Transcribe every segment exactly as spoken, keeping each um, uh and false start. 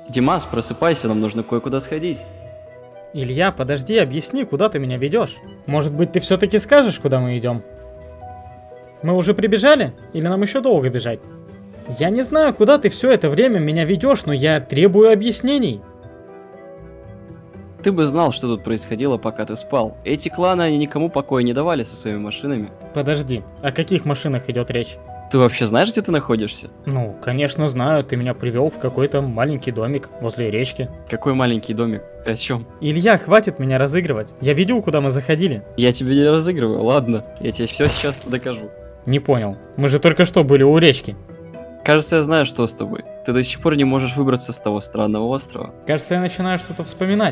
Димас, просыпайся, нам нужно кое-куда сходить. Илья, подожди, объясни, куда ты меня ведешь? Может быть, ты все-таки скажешь, куда мы идем? Мы уже прибежали? Или нам еще долго бежать? Я не знаю, куда ты все это время меня ведешь, но я требую объяснений. Ты бы знал, что тут происходило, пока ты спал. Эти кланы, они никому покоя не давали со своими машинами. Подожди, о каких машинах идет речь? Ты вообще знаешь, где ты находишься? Ну, конечно знаю, ты меня привел в какой-то маленький домик возле речки. Какой маленький домик? Ты о чем? Илья, хватит меня разыгрывать. Я видел, куда мы заходили. Я тебе не разыгрываю, ладно. Я тебе все сейчас докажу. Не понял. Мы же только что были у речки. Кажется, я знаю, что с тобой. Ты до сих пор не можешь выбраться с того странного острова. Кажется, я начинаю что-то вспоминать.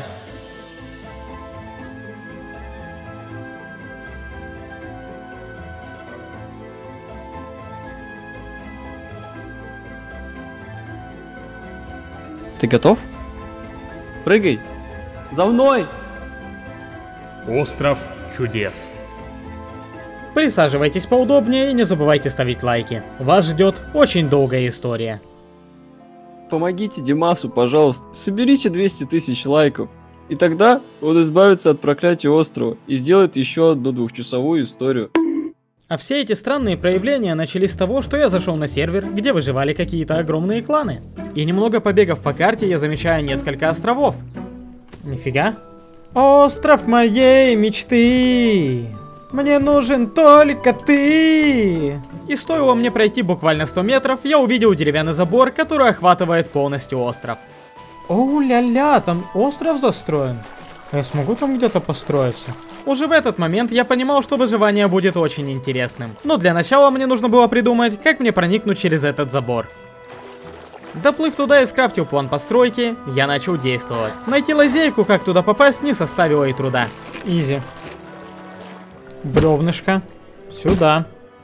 Ты готов? Прыгай! За мной! Остров чудес. Присаживайтесь поудобнее и не забывайте ставить лайки. Вас ждет очень долгая история. Помогите Димасу, пожалуйста. Соберите двести тысяч лайков. И тогда он избавится от проклятия острова и сделает еще одну двухчасовую историю. А все эти странные проявления начались с того, что я зашел на сервер, где выживали какие-то огромные кланы. И немного побегав по карте, я замечаю несколько островов. Нифига. Остров моей мечты. Мне нужен только ты. И стоило мне пройти буквально сто метров, я увидел деревянный забор, который охватывает полностью остров. Оу-ля-ля, там остров застроен. Я смогу там где-то построиться? Уже в этот момент я понимал, что выживание будет очень интересным. Но для начала мне нужно было придумать, как мне проникнуть через этот забор. Доплыв туда и скрафтил план постройки, я начал действовать. Найти лазейку, как туда попасть, не составило и труда. Изи. Бревнышко. Сюда.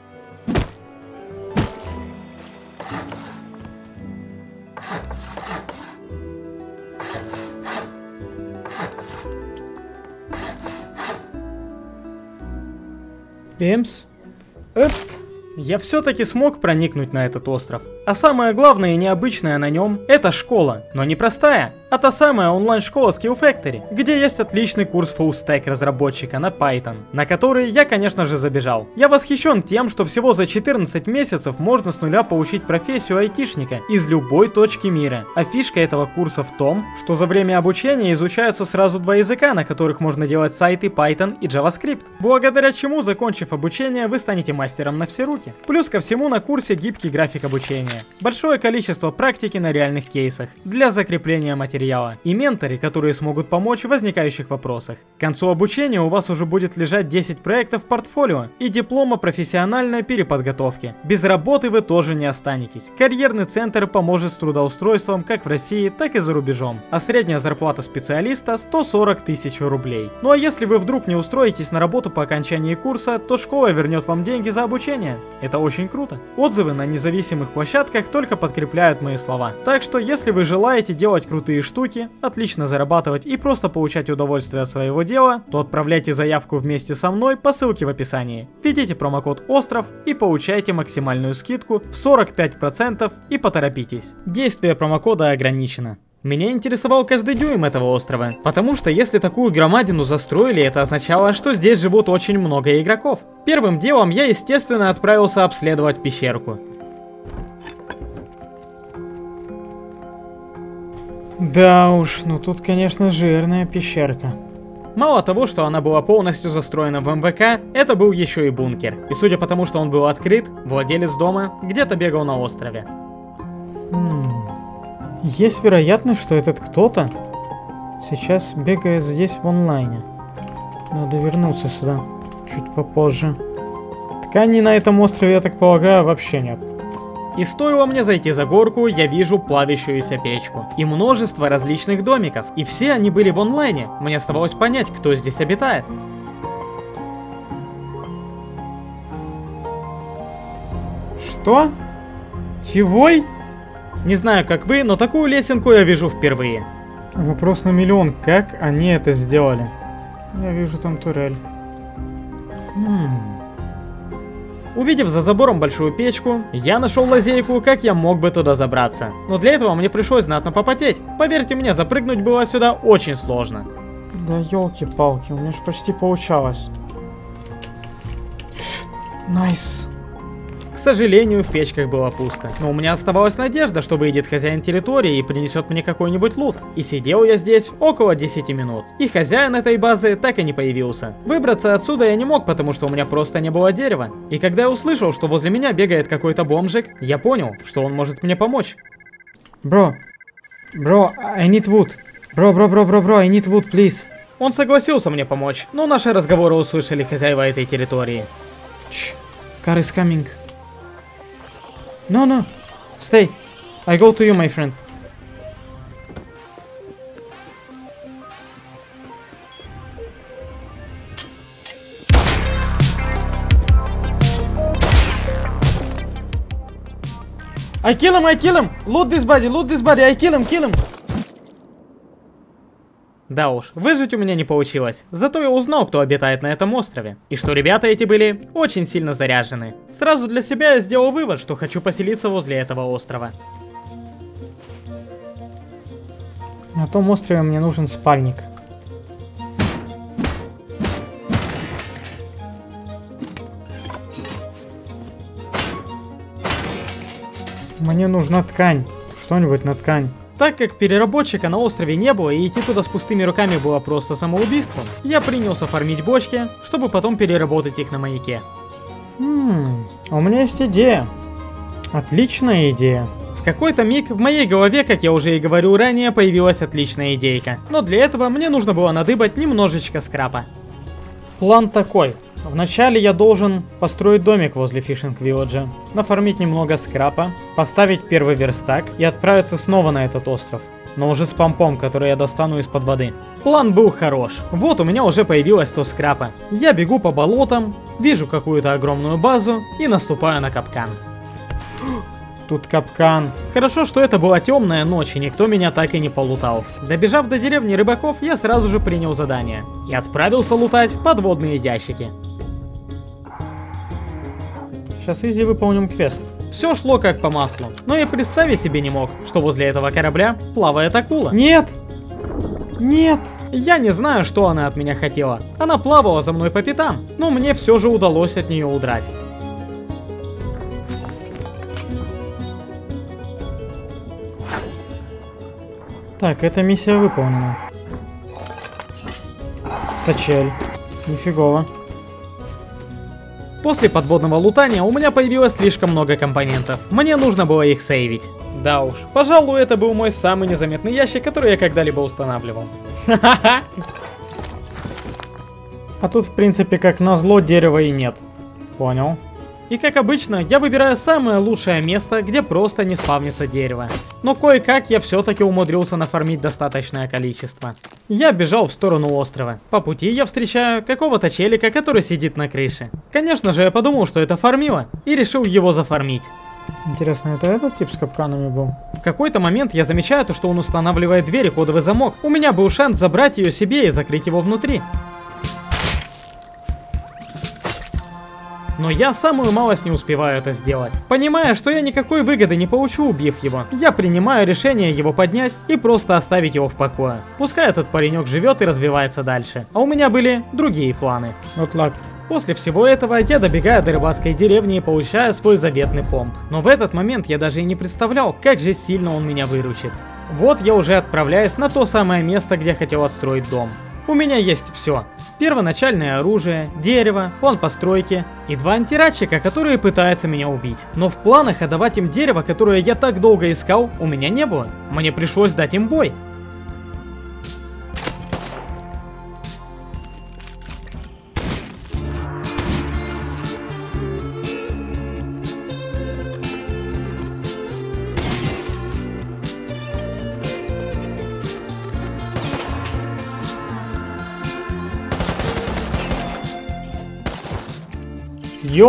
Пемс. Эп. Я все-таки смог проникнуть на этот остров. А самое главное и необычное на нем — это школа. Но не простая, а та самая онлайн-школа Skill Factory, где есть отличный курс фуллстек разработчика на Python, на который я, конечно же, забежал. Я восхищен тем, что всего за четырнадцать месяцев можно с нуля получить профессию айтишника из любой точки мира. А фишка этого курса в том, что за время обучения изучаются сразу два языка, на которых можно делать сайты Python и JavaScript, благодаря чему, закончив обучение, вы станете мастером на все руки. Плюс ко всему на курсе гибкий график обучения, большое количество практики на реальных кейсах для закрепления материала и менторы, которые смогут помочь в возникающих вопросах. К концу обучения у вас уже будет лежать десять проектов в портфолио и диплом о профессиональной переподготовке. Без работы вы тоже не останетесь. Карьерный центр поможет с трудоустройством как в России, так и за рубежом. А средняя зарплата специалиста сто сорок тысяч рублей. Ну а если вы вдруг не устроитесь на работу по окончании курса, то школа вернет вам деньги за обучение. Это очень круто. Отзывы на независимых площадках только подкрепляют мои слова. Так что, если вы желаете делать крутые штуки, отлично зарабатывать и просто получать удовольствие от своего дела, то отправляйте заявку вместе со мной по ссылке в описании. Введите промокод ОСТРОВ и получайте максимальную скидку в сорок пять процентов и поторопитесь. Действие промокода ограничено. Меня интересовал каждый дюйм этого острова, потому что если такую громадину застроили, это означало, что здесь живут очень много игроков. Первым делом я, естественно, отправился обследовать пещерку. Да уж, ну тут, конечно, жирная пещерка. Мало того, что она была полностью застроена в эм вэ ка, это был еще и бункер. И судя по тому, что он был открыт, владелец дома где-то бегал на острове. Есть вероятность, что этот кто-то сейчас бегает здесь в онлайне. Надо вернуться сюда чуть попозже. Тканей на этом острове, я так полагаю, вообще нет. И стоило мне зайти за горку, я вижу плавящуюся печку и множество различных домиков. И все они были в онлайне. Мне оставалось понять, кто здесь обитает. Что? Чегой? Не знаю, как вы, но такую лесенку я вижу впервые. Вопрос на миллион, как они это сделали? Я вижу там турель. Хм. Увидев за забором большую печку, я нашел лазейку, как я мог бы туда забраться. Но для этого мне пришлось знатно попотеть. Поверьте мне, запрыгнуть было сюда очень сложно. Да елки-палки, у меня же почти получалось. Найс. К сожалению, в печках было пусто. Но у меня оставалась надежда, что выйдет хозяин территории и принесет мне какой-нибудь лут. И сидел я здесь около десяти минут. И хозяин этой базы так и не появился. Выбраться отсюда я не мог, потому что у меня просто не было дерева. И когда я услышал, что возле меня бегает какой-то бомжик, я понял, что он может мне помочь. Бро, бро, I need wood. Бро, бро, бро, бро, бро, I need wood, please. Он согласился мне помочь, но наши разговоры услышали хозяева этой территории. Shh, car is coming. No, no, stay. I go to you, my friend. I kill him, I kill him! Loot this body, loot this body, I kill him, kill him! Да уж, выжить у меня не получилось. Зато я узнал, кто обитает на этом острове. И что ребята эти были очень сильно заряжены. Сразу для себя я сделал вывод, что хочу поселиться возле этого острова. На том острове мне нужен спальник. Мне нужна ткань. Что-нибудь на ткань. Так как переработчика на острове не было и идти туда с пустыми руками было просто самоубийством, я принялся фармить бочки, чтобы потом переработать их на маяке. Хм, у меня есть идея. Отличная идея. В какой-то миг в моей голове, как я уже и говорил ранее, появилась отличная идейка. Но для этого мне нужно было надыбать немножечко скрапа. План такой. Вначале я должен построить домик возле фишинг-вилледжа, нафармить немного скрапа, поставить первый верстак и отправиться снова на этот остров, но уже с помпом, который я достану из-под воды. План был хорош. Вот у меня уже появилось сто скрапа. Я бегу по болотам, вижу какую-то огромную базу и наступаю на капкан. Тут капкан. Хорошо, что это была темная ночь, и никто меня так и не полутал. Добежав до деревни рыбаков, я сразу же принял задание и отправился лутать подводные ящики. Сейчас изи выполним квест. Все шло как по маслу, но я представить себе не мог, что возле этого корабля плавает акула. Нет! Нет! Я не знаю, что она от меня хотела. Она плавала за мной по пятам, но мне все же удалось от нее удрать. Так, эта миссия выполнена. Сачель. Нифигово. После подводного лутания у меня появилось слишком много компонентов. Мне нужно было их сейвить. Да уж, пожалуй, это был мой самый незаметный ящик, который я когда-либо устанавливал. Ха-ха-ха! А тут, в принципе, как назло, дерева и нет. Понял. И как обычно, я выбираю самое лучшее место, где просто не спавнится дерево. Но кое-как я все-таки умудрился нафармить достаточное количество. Я бежал в сторону острова. По пути я встречаю какого-то челика, который сидит на крыше. Конечно же, я подумал, что это фармила, и решил его зафармить. Интересно, это этот тип с капканами был? В какой-то момент я замечаю то, что он устанавливает дверь и кодовый замок. У меня был шанс забрать ее себе и закрыть его внутри. Но я самую малость не успеваю это сделать. Понимая, что я никакой выгоды не получу, убив его, я принимаю решение его поднять и просто оставить его в покое. Пускай этот паренек живет и развивается дальше. А у меня были другие планы. Good luck. После всего этого я добегаю до рыбацкой деревни и получаю свой заветный помп. Но в этот момент я даже и не представлял, как же сильно он меня выручит. Вот я уже отправляюсь на то самое место, где хотел отстроить дом. У меня есть все. Первоначальное оружие, дерево, план постройки и два антирадчика, которые пытаются меня убить. Но в планах отдавать им дерево, которое я так долго искал, у меня не было. Мне пришлось дать им бой.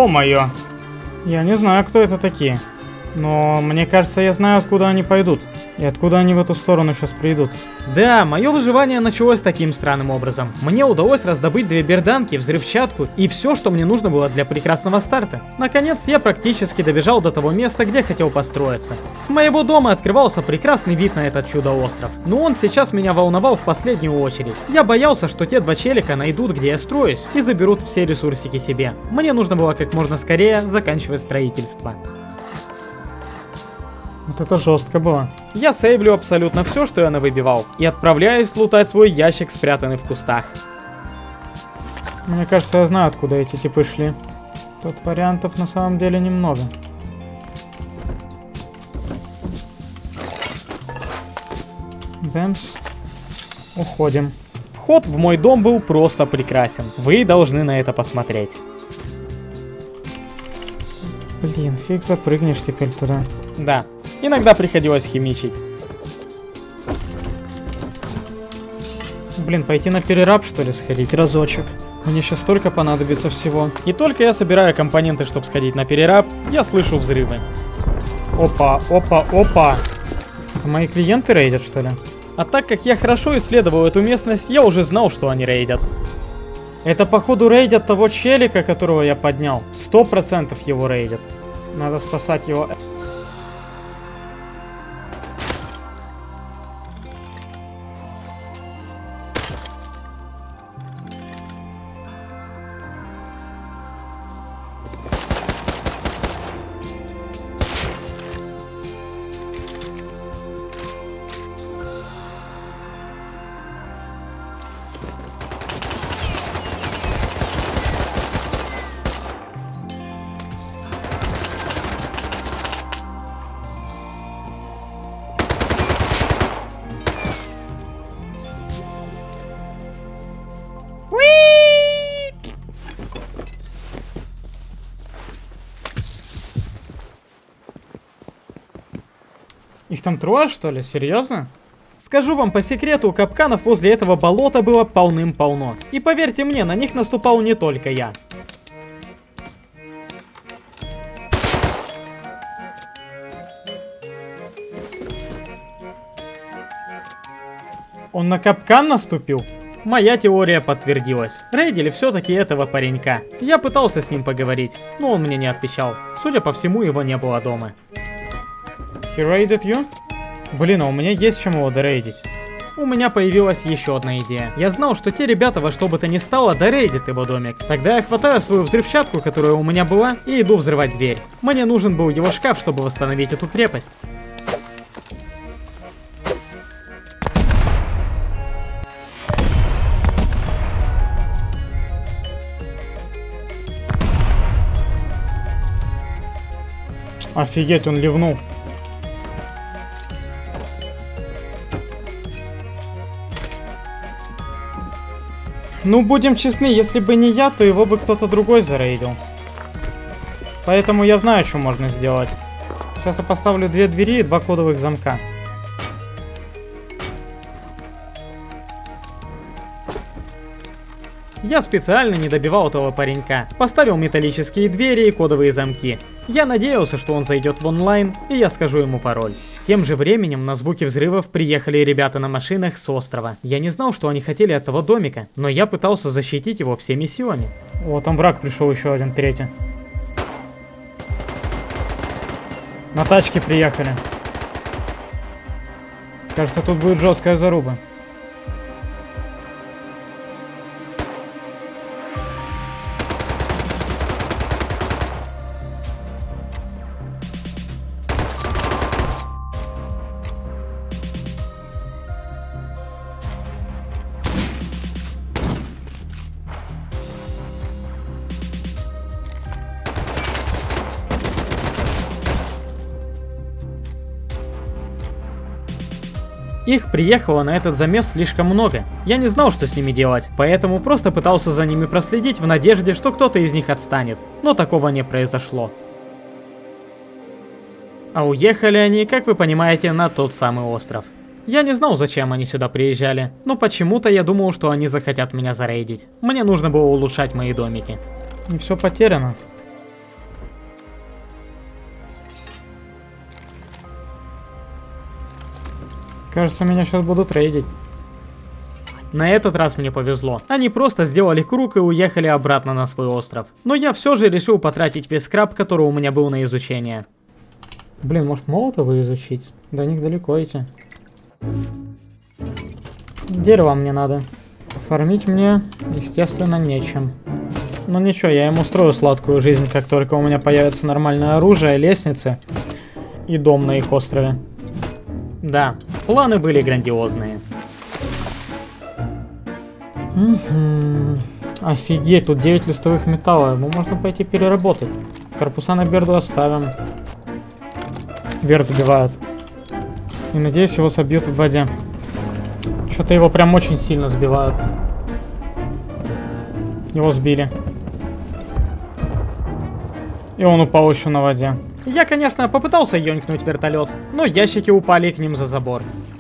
Ё-моё! Я не знаю, кто это такие. Но мне кажется, я знаю, откуда они пойдут. И откуда они в эту сторону сейчас придут? Да, мое выживание началось таким странным образом. Мне удалось раздобыть две берданки, взрывчатку и все, что мне нужно было для прекрасного старта. Наконец, я практически добежал до того места, где хотел построиться. С моего дома открывался прекрасный вид на этот чудо-остров. Но он сейчас меня волновал в последнюю очередь. Я боялся, что те два челика найдут, где я строюсь, и заберут все ресурсики себе. Мне нужно было как можно скорее заканчивать строительство. Вот это жестко было. Я сейвлю абсолютно все, что я навыбивал, и отправляюсь лутать свой ящик, спрятанный в кустах. Мне кажется, я знаю, откуда эти типы шли. Тут вариантов на самом деле немного. Бэмс. Уходим. Вход в мой дом был просто прекрасен. Вы должны на это посмотреть. Блин, фиг запрыгнешь теперь туда. Да. Иногда приходилось химичить. Блин, пойти на перераб, что ли, сходить разочек? Мне сейчас столько понадобится всего. И только я собираю компоненты, чтобы сходить на перераб, я слышу взрывы. Опа, опа, опа. Это мои клиенты рейдят, что ли? А так как я хорошо исследовал эту местность, я уже знал, что они рейдят. Это походу рейдят того челика, которого я поднял. Сто процентов его рейдят. Надо спасать его. Их там трое, что ли? Серьезно? Скажу вам по секрету, капканов возле этого болота было полным-полно. И поверьте мне, на них наступал не только я. Он на капкан наступил? Моя теория подтвердилась. Рейдили все-таки этого паренька. Я пытался с ним поговорить, но он мне не отвечал. Судя по всему, его не было дома. He raided you? Блин, а у меня есть чем его дорейдить. У меня появилась еще одна идея. Я знал, что те ребята во что бы то ни стало дорейдят его домик. Тогда я хватаю свою взрывчатку, которая у меня была, и иду взрывать дверь. Мне нужен был его шкаф, чтобы восстановить эту крепость. Офигеть, он ливнул. Ну, будем честны, если бы не я, то его бы кто-то другой зарейдил. Поэтому я знаю, что можно сделать. Сейчас я поставлю две двери и два кодовых замка. Я специально не добивал этого паренька. Поставил металлические двери и кодовые замки. Я надеялся, что он зайдет в онлайн, и я скажу ему пароль. Тем же временем на звуки взрывов приехали ребята на машинах с острова. Я не знал, что они хотели от того домика, но я пытался защитить его всеми силами. Вот там враг пришел, еще один, третий. На тачке приехали. Кажется, тут будет жесткая заруба. Их приехало на этот замес слишком много. Я не знал, что с ними делать, поэтому просто пытался за ними проследить в надежде, что кто-то из них отстанет. Но такого не произошло. А уехали они, как вы понимаете, на тот самый остров. Я не знал, зачем они сюда приезжали, но почему-то я думал, что они захотят меня зарейдить. Мне нужно было улучшать мои домики. Не все потеряно. Кажется, меня сейчас будут рейдить. На этот раз мне повезло. Они просто сделали круг и уехали обратно на свой остров. Но я все же решил потратить весь скраб, который у меня был на изучение. Блин, может молотовы изучить? До них далеко идти. Дерево мне надо. Фармить мне, естественно, нечем. Но ничего, я им устрою сладкую жизнь, как только у меня появится нормальное оружие, лестницы и дом на их острове. Да, планы были грандиозные. Угу. Офигеть, тут девять листовых металла. Ему можно пойти переработать. Корпуса на Берду оставим. Берд сбивают. И надеюсь, его собьют в воде. Что-то его прям очень сильно сбивают. Его сбили. И он упал еще на воде. Я, конечно, попытался ёнькнуть вертолет, но ящики упали к ним за забор.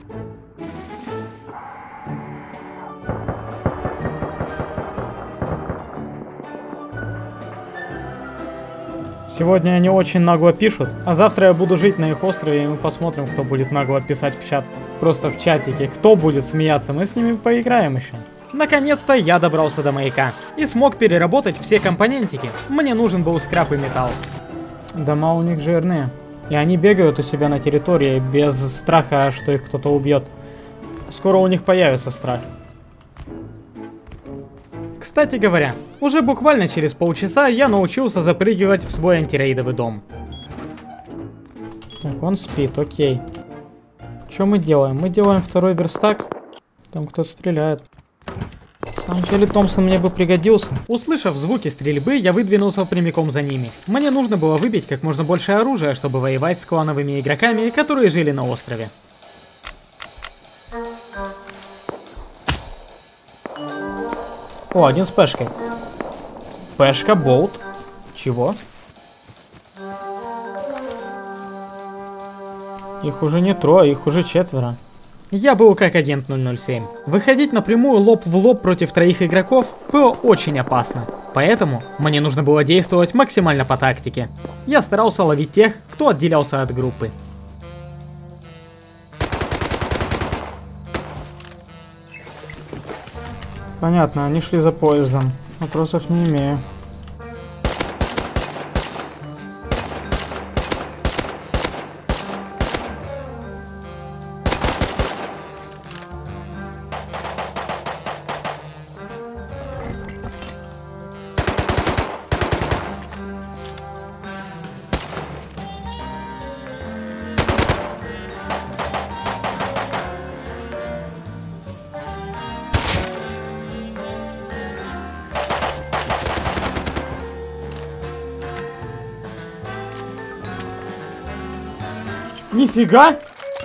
Сегодня они очень нагло пишут, а завтра я буду жить на их острове, и мы посмотрим, кто будет нагло писать в чат. Просто в чатике. Кто будет смеяться, мы с ними поиграем еще. Наконец-то я добрался до маяка и смог переработать все компонентики. Мне нужен был скрап и металл. Дома у них жирные. И они бегают у себя на территории без страха, что их кто-то убьет. Скоро у них появится страх. Кстати говоря, уже буквально через полчаса я научился запрыгивать в свой антирейдовый дом. Так, он спит, окей. Что мы делаем? Мы делаем второй верстак. Там кто-то стреляет. На самом деле Томпсон мне бы пригодился. Услышав звуки стрельбы, я выдвинулся прямиком за ними. Мне нужно было выбить как можно больше оружия, чтобы воевать с клановыми игроками, которые жили на острове. О, один с пешкой. Пешка, болт. Чего? Их уже не трое, их уже четверо. Я был как агент ноль ноль семь. Выходить напрямую лоб в лоб против троих игроков было очень опасно. Поэтому мне нужно было действовать максимально по тактике. Я старался ловить тех, кто отделялся от группы. Понятно, они шли за поездом. Вопросов не имею. Нифига!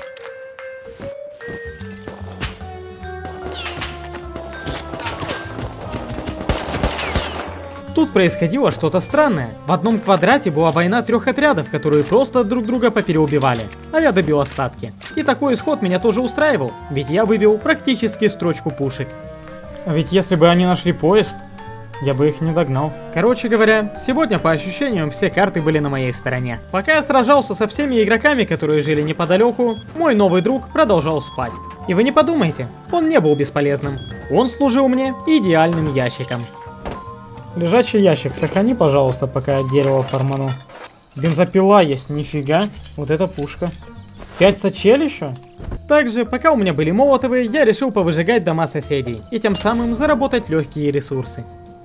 Тут происходило что-то странное. В одном квадрате была война трех отрядов, которые просто друг друга попереубивали. А я добил остатки. И такой исход меня тоже устраивал, ведь я выбил практически строчку пушек. А ведь если бы они нашли поезд, я бы их не догнал. Короче говоря, сегодня по ощущениям все карты были на моей стороне. Пока я сражался со всеми игроками, которые жили неподалеку, мой новый друг продолжал спать. И вы не подумайте, он не был бесполезным. Он служил мне идеальным ящиком. Лежачий ящик, сохрани, пожалуйста, пока я дерево форману. Бензопила есть, нифига. Вот эта пушка. Пять сачель еще? Также, пока у меня были молотовые, я решил повыжигать дома соседей. И тем самым заработать легкие ресурсы.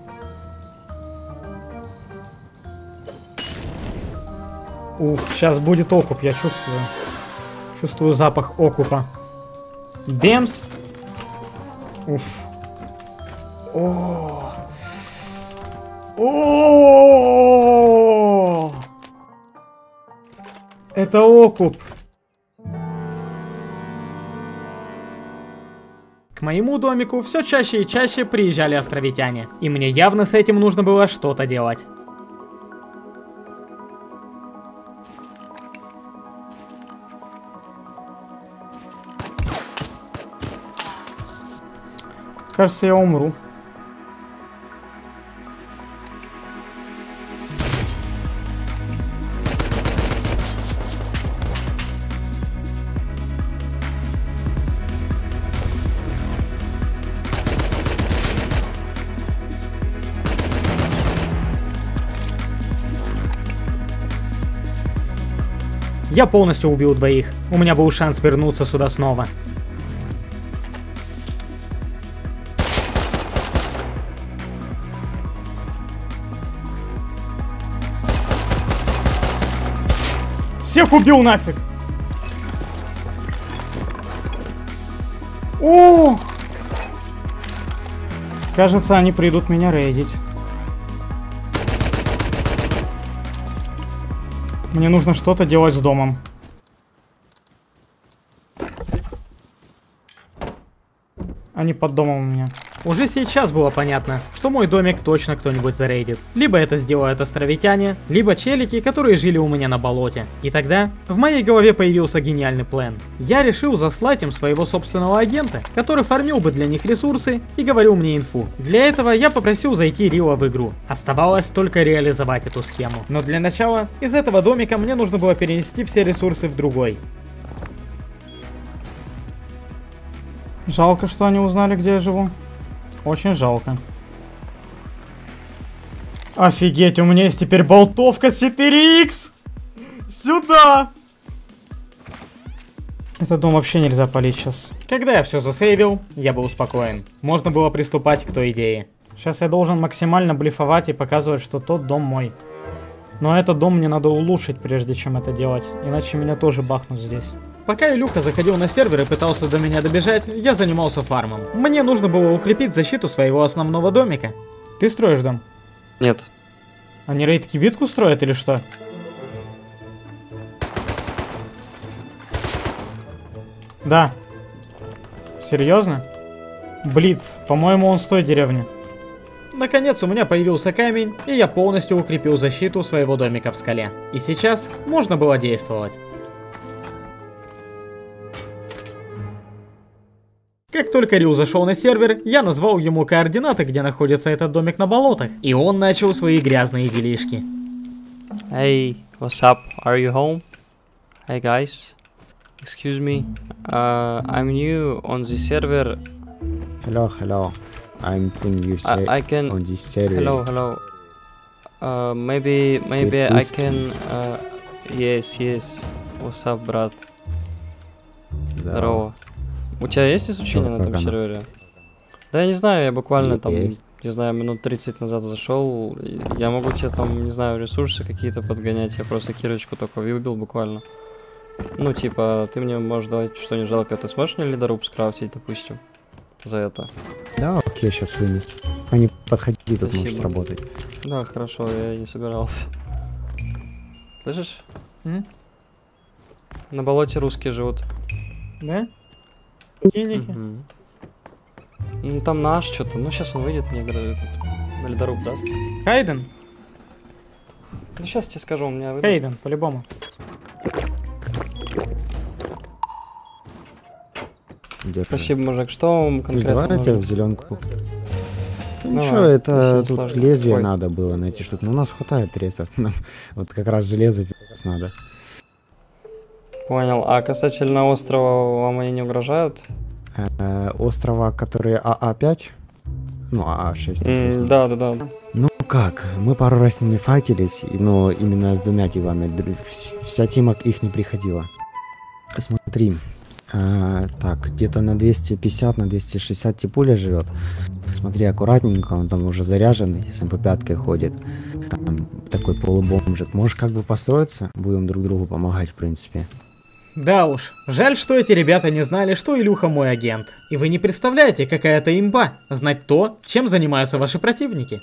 Ух, сейчас будет окуп, я чувствую. Чувствую запах окупа. Демс. Уф. О. О. Это окуп. К моему домику все чаще и чаще приезжали островитяне. И мне явно с этим нужно было что-то делать. Кажется, я умру. Я полностью убил двоих. У меня был шанс вернуться сюда снова. Всех убил нафиг! О! Кажется, они придут меня рейдить. Мне нужно что-то делать с домом. Они под домом у меня. Уже сейчас было понятно, что мой домик точно кто-нибудь зарейдит. Либо это сделают островитяне, либо челики, которые жили у меня на болоте. И тогда в моей голове появился гениальный план. Я решил заслать им своего собственного агента, который фармил бы для них ресурсы и говорил мне инфу. Для этого я попросил зайти Рила в игру. Оставалось только реализовать эту схему. Но для начала из этого домика мне нужно было перенести все ресурсы в другой. Жалко, что они узнали, где я живу. Очень жалко. Офигеть, у меня есть теперь болтовка с четыре икс! Сюда! Этот дом вообще нельзя палить сейчас. Когда я все засейвил, я был спокоен. Можно было приступать к той идее. Сейчас я должен максимально блефовать и показывать, что тот дом мой. Но этот дом мне надо улучшить, прежде чем это делать. Иначе меня тоже бахнут здесь. Пока Илюха заходил на сервер и пытался до меня добежать, я занимался фармом. Мне нужно было укрепить защиту своего основного домика. Ты строишь дом? Нет. Они рейд-кибитку строят или что? Да. Серьезно? Блиц. По-моему, он с той деревни. Наконец у меня появился камень, и я полностью укрепил защиту своего домика в скале. И сейчас можно было действовать. Как только Рил зашел на сервер, я назвал ему координаты, где находится этот домик на болотах. И он начал свои грязные делишки. Hey, what's up? Are you home? Hey guys. Excuse me. Uh, I'm new on the server. Hello, hello. I'm putting you I, I can... on this server. Hello, hello. Uh, maybe, maybe I can... Uh, yes, yes. What's up, брат? Да. Здорово. У тебя есть изучение на этом сервере? Да я не знаю, я буквально там, Есть. не знаю, минут тридцать назад зашел. Я могу тебе там, не знаю, ресурсы какие-то подгонять. Я просто кирочку только выбил буквально. Ну, типа, ты мне можешь давать, что не жалко. Ты сможешь мне лидоруб скрафтить, допустим, за это? Да, окей, сейчас вынес. Они подходи, тут Спасибо. можешь сработать. Да, хорошо, я не собирался. Слышишь? М? На болоте русские живут. Да? Киники. Угу. Ну там наш что-то. Ну сейчас он выйдет, мне говорит, ледоруб даст. Хайден? Ну сейчас тебе скажу, у меня выдаст. Хайден, по-любому. Держи. Спасибо, мужик. Что вам Плюс конкретно давай я тебя в нужно? зеленку. Да Давай, ничего, это если не тут сложно. лезвие Ой. надо было найти что-то. Но у нас хватает резов. Нам вот как раз железо пи***ц надо. Понял. А касательно острова вам они не угрожают? Э, острова, которые А А пять? Ну, А А шесть. М, да, да, да. Ну как, мы пару раз с ними файтились, и- но именно с двумя тимами. Дру- вс- Вся тима к их не приходила. Смотри. а, так, где-то на двести пятьдесят, на двести шестьдесят типуля живет. Смотри, аккуратненько, он там уже заряженный, с эм пэ пять ходит. Там такой полубомжик. Можешь как бы построиться? Будем друг другу помогать, в принципе. Да уж, жаль, что эти ребята не знали, что Илюха мой агент. И вы не представляете, какая это имба, знать то, чем занимаются ваши противники.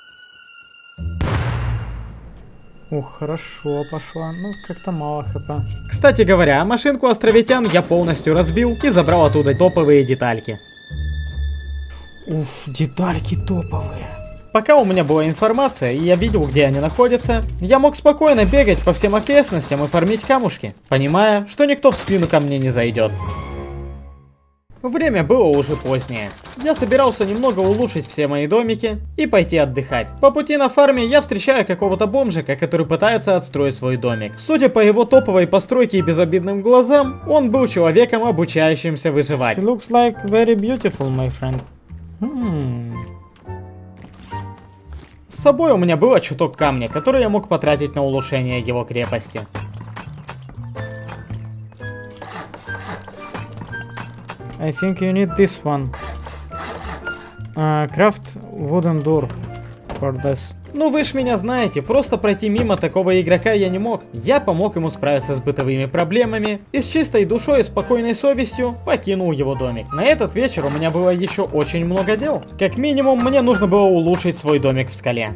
Ух, хорошо пошла, ну как-то мало хп. Кстати говоря, машинку островитян я полностью разбил и забрал оттуда топовые детальки. Уф, детальки топовые. Пока у меня была информация и я видел, где они находятся, я мог спокойно бегать по всем окрестностям и фармить камушки, понимая, что никто в спину ко мне не зайдет. Время было уже позднее. Я собирался немного улучшить все мои домики и пойти отдыхать. По пути на фарме я встречаю какого-то бомжика, который пытается отстроить свой домик. Судя по его топовой постройке и безобидным глазам, он был человеком, обучающимся выживать. She looks like very beautiful, my friend. Hmm. С собой у меня было чуток камня, который я мог потратить на улучшение его крепости. I think you need this one. Uh, craft wooden door for this. Ну вы ж меня знаете, просто пройти мимо такого игрока я не мог. Я помог ему справиться с бытовыми проблемами и с чистой душой и спокойной совестью покинул его домик. На этот вечер у меня было еще очень много дел. Как минимум, мне нужно было улучшить свой домик в скале.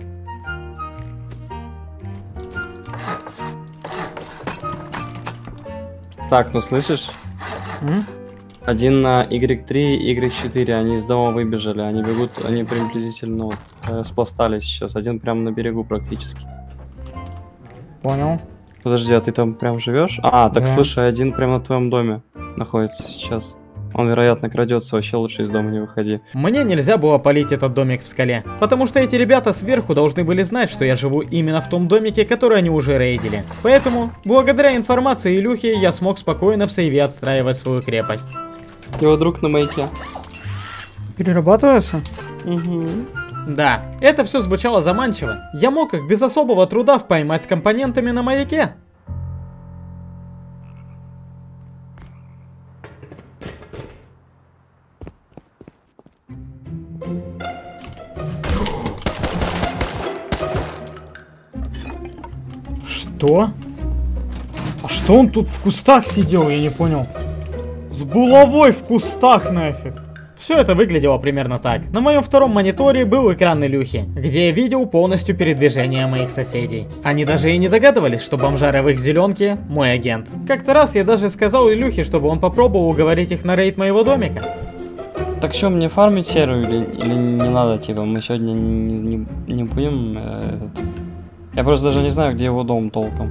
Так, ну слышишь? М? Один на игрек три, игрек четыре, они из дома выбежали, они бегут, они приблизительно вот, распластались сейчас, один прямо на берегу практически. Понял. Подожди, а ты там прям живешь? А, так Да. слушай, один прямо на твоем доме находится сейчас. Он, вероятно, крадется, вообще лучше из дома не выходи. Мне нельзя было палить этот домик в скале, потому что эти ребята сверху должны были знать, что я живу именно в том домике, который они уже рейдили. Поэтому, благодаря информации Илюхи, я смог спокойно в сейве отстраивать свою крепость. Его друг на маяке. Перерабатывается? Угу. Да, это все звучало заманчиво. Я мог их без особого труда поймать с компонентами на маяке. Что? А что он тут в кустах сидел, я не понял. С булавой в кустах нафиг. Все это выглядело примерно так. На моем втором мониторе был экран Илюхи, где я видел полностью передвижение моих соседей. Они даже и не догадывались, что бомжара в их зеленке мой агент. Как-то раз я даже сказал Илюхе, чтобы он попробовал уговорить их на рейд моего домика. Так что, мне фармить серую или, или не надо, типа, мы сегодня не, не, не будем э, этот... Я просто даже не знаю, где его дом толком.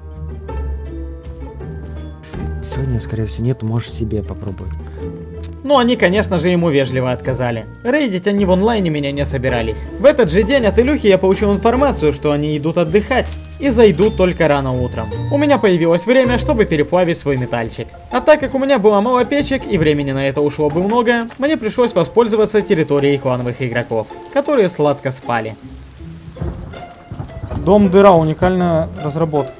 Сегодня, скорее всего, нет, можешь себе попробовать. Но они, конечно же, ему вежливо отказали. Рейдить они в онлайне меня не собирались. В этот же день от Илюхи я получил информацию, что они идут отдыхать и зайдут только рано утром. У меня появилось время, чтобы переплавить свой метальчик. А так как у меня было мало печек и времени на это ушло бы много, мне пришлось воспользоваться территорией клановых игроков, которые сладко спали. Дом дыра, уникальная разработка.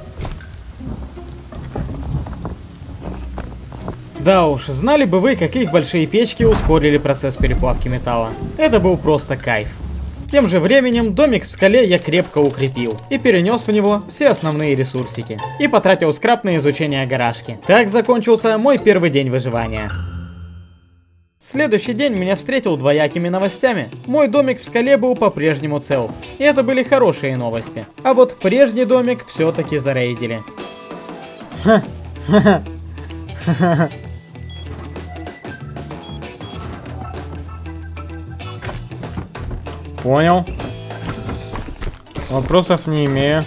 Да уж, знали бы вы, как их большие печки ускорили процесс переплавки металла. Это был просто кайф. Тем же временем домик в скале я крепко укрепил и перенес в него все основные ресурсики. И потратил скраб на изучение гаражки. Так закончился мой первый день выживания. Следующий день меня встретил двоякими новостями. Мой домик в скале был по-прежнему цел. И это были хорошие новости. А вот прежний домик все-таки зарейдили. Понял. Вопросов не имею.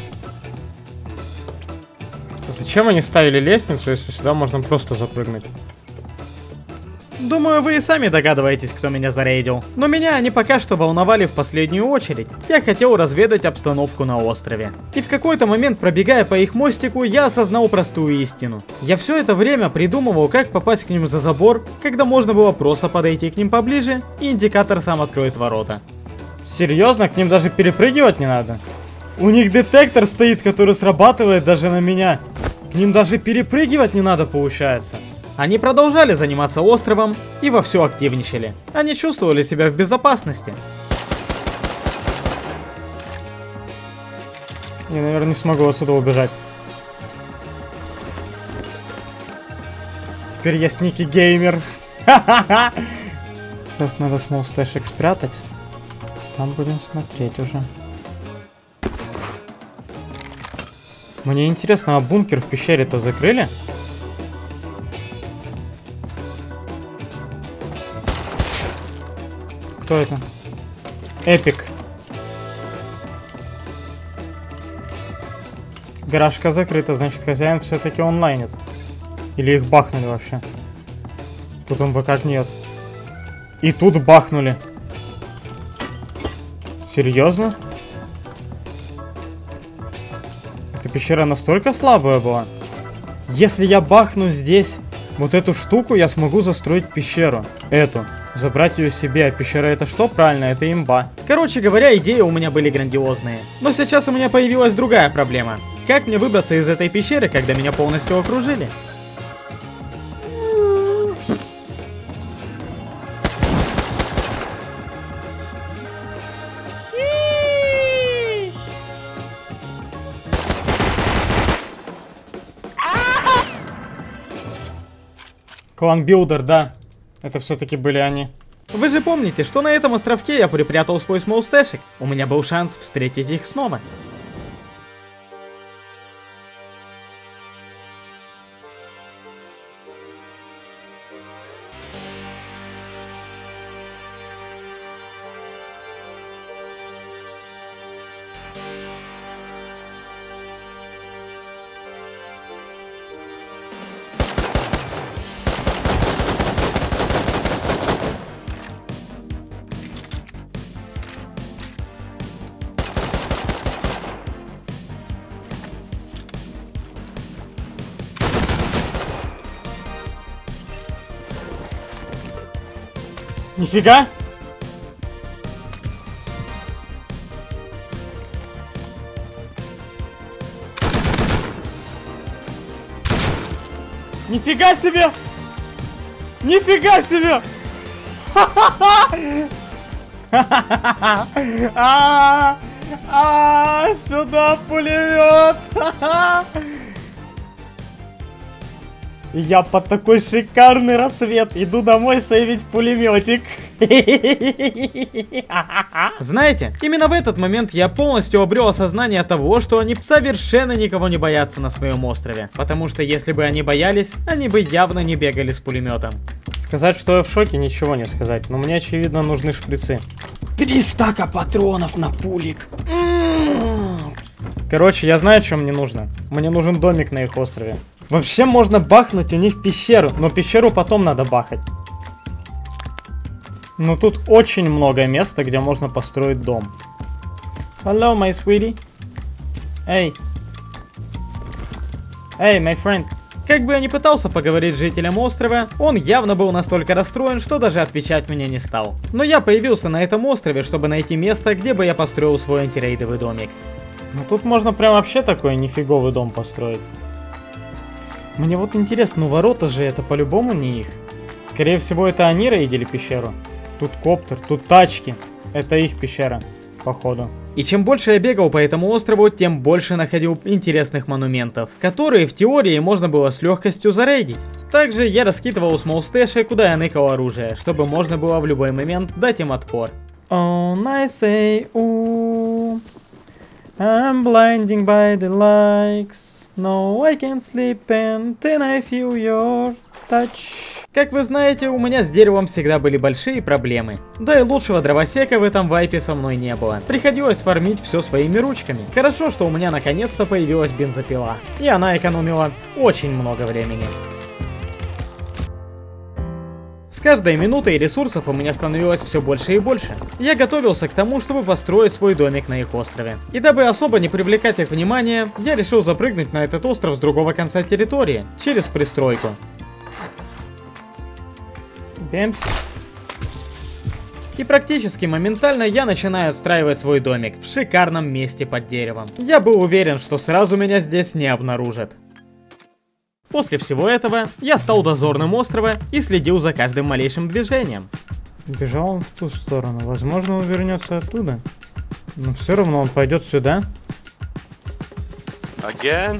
Зачем они ставили лестницу, если сюда можно просто запрыгнуть? Думаю, вы и сами догадываетесь, кто меня зарейдил. Но меня они пока что волновали в последнюю очередь. Я хотел разведать обстановку на острове. И в какой-то момент, пробегая по их мостику, я осознал простую истину. Я все это время придумывал, как попасть к ним за забор, когда можно было просто подойти к ним поближе, и индикатор сам откроет ворота. Серьезно? К ним даже перепрыгивать не надо? У них детектор стоит, который срабатывает даже на меня. К ним даже перепрыгивать не надо, получается. Они продолжали заниматься островом и вовсю активничали. Они чувствовали себя в безопасности. Я, наверное, не смогу отсюда убежать. Теперь я сники геймер. Сейчас надо small station спрятать. Там будем смотреть уже. Мне интересно, а бункер в пещере-то закрыли? Кто это? Эпик. Гаражка закрыта, значит, хозяин все-таки онлайнит. Или их бахнули вообще. Тут МВ как нет. И тут бахнули. Серьезно? Эта пещера настолько слабая была? Если я бахну здесь вот эту штуку, я смогу застроить пещеру. Эту. Забрать ее себе, а пещера это что? Правильно, это имба. Короче говоря, идеи у меня были грандиозные. Но сейчас у меня появилась другая проблема. Как мне выбраться из этой пещеры, когда меня полностью окружили? Клан Билдер, да. Это все-таки были они. Вы же помните, что на этом островке я припрятал свой смолстэшик. У меня был шанс встретить их снова. Нифига! Нифига себе! Нифига себе! А, а, сюда пулемет! Я под такой шикарный рассвет иду домой сейвить пулеметик. Знаете, именно в этот момент я полностью обрел осознание того, что они совершенно никого не боятся на своем острове. Потому что если бы они боялись, они бы явно не бегали с пулеметом. Сказать, что я в шоке, ничего не сказать. Но мне, очевидно, нужны шприцы. Три стака патронов на пулик. Короче, я знаю, что мне нужно. Мне нужен домик на их острове. Вообще можно бахнуть у них пещеру, но пещеру потом надо бахать. Но тут очень много места, где можно построить дом. Hello, my sweetie. Эй. Эй, my friend. Как бы я ни пытался поговорить с жителем острова, он явно был настолько расстроен, что даже отвечать мне не стал. Но я появился на этом острове, чтобы найти место, где бы я построил свой антирейдовый домик. Ну тут можно прям вообще такой нифиговый дом построить. Мне вот интересно, ну ворота же это по-любому не их. Скорее всего, это они рейдили пещеру. Тут коптер, тут тачки. Это их пещера, походу. И чем больше я бегал по этому острову, тем больше находил интересных монументов, которые в теории можно было с легкостью зарейдить. Также я раскидывал смолстэши, куда я ныкал оружие, чтобы можно было в любой момент дать им отпор. On I say, ooh, I'm blinding by the lights. No, I can't sleep until I feel your touch. Как вы знаете, у меня с деревом всегда были большие проблемы. Да и лучшего дровосека в этом вайпе со мной не было. Приходилось фармить все своими ручками. Хорошо, что у меня наконец-то появилась бензопила. И она экономила очень много времени. С каждой минутой ресурсов у меня становилось все больше и больше. Я готовился к тому, чтобы построить свой домик на их острове. И дабы особо не привлекать их внимание, я решил запрыгнуть на этот остров с другого конца территории, через пристройку. Бемс. И практически моментально я начинаю отстраивать свой домик в шикарном месте под деревом. Я был уверен, что сразу меня здесь не обнаружат. После всего этого я стал дозорным острова и следил за каждым малейшим движением. Бежал он в ту сторону. Возможно, он вернется оттуда. Но все равно он пойдет сюда. Again?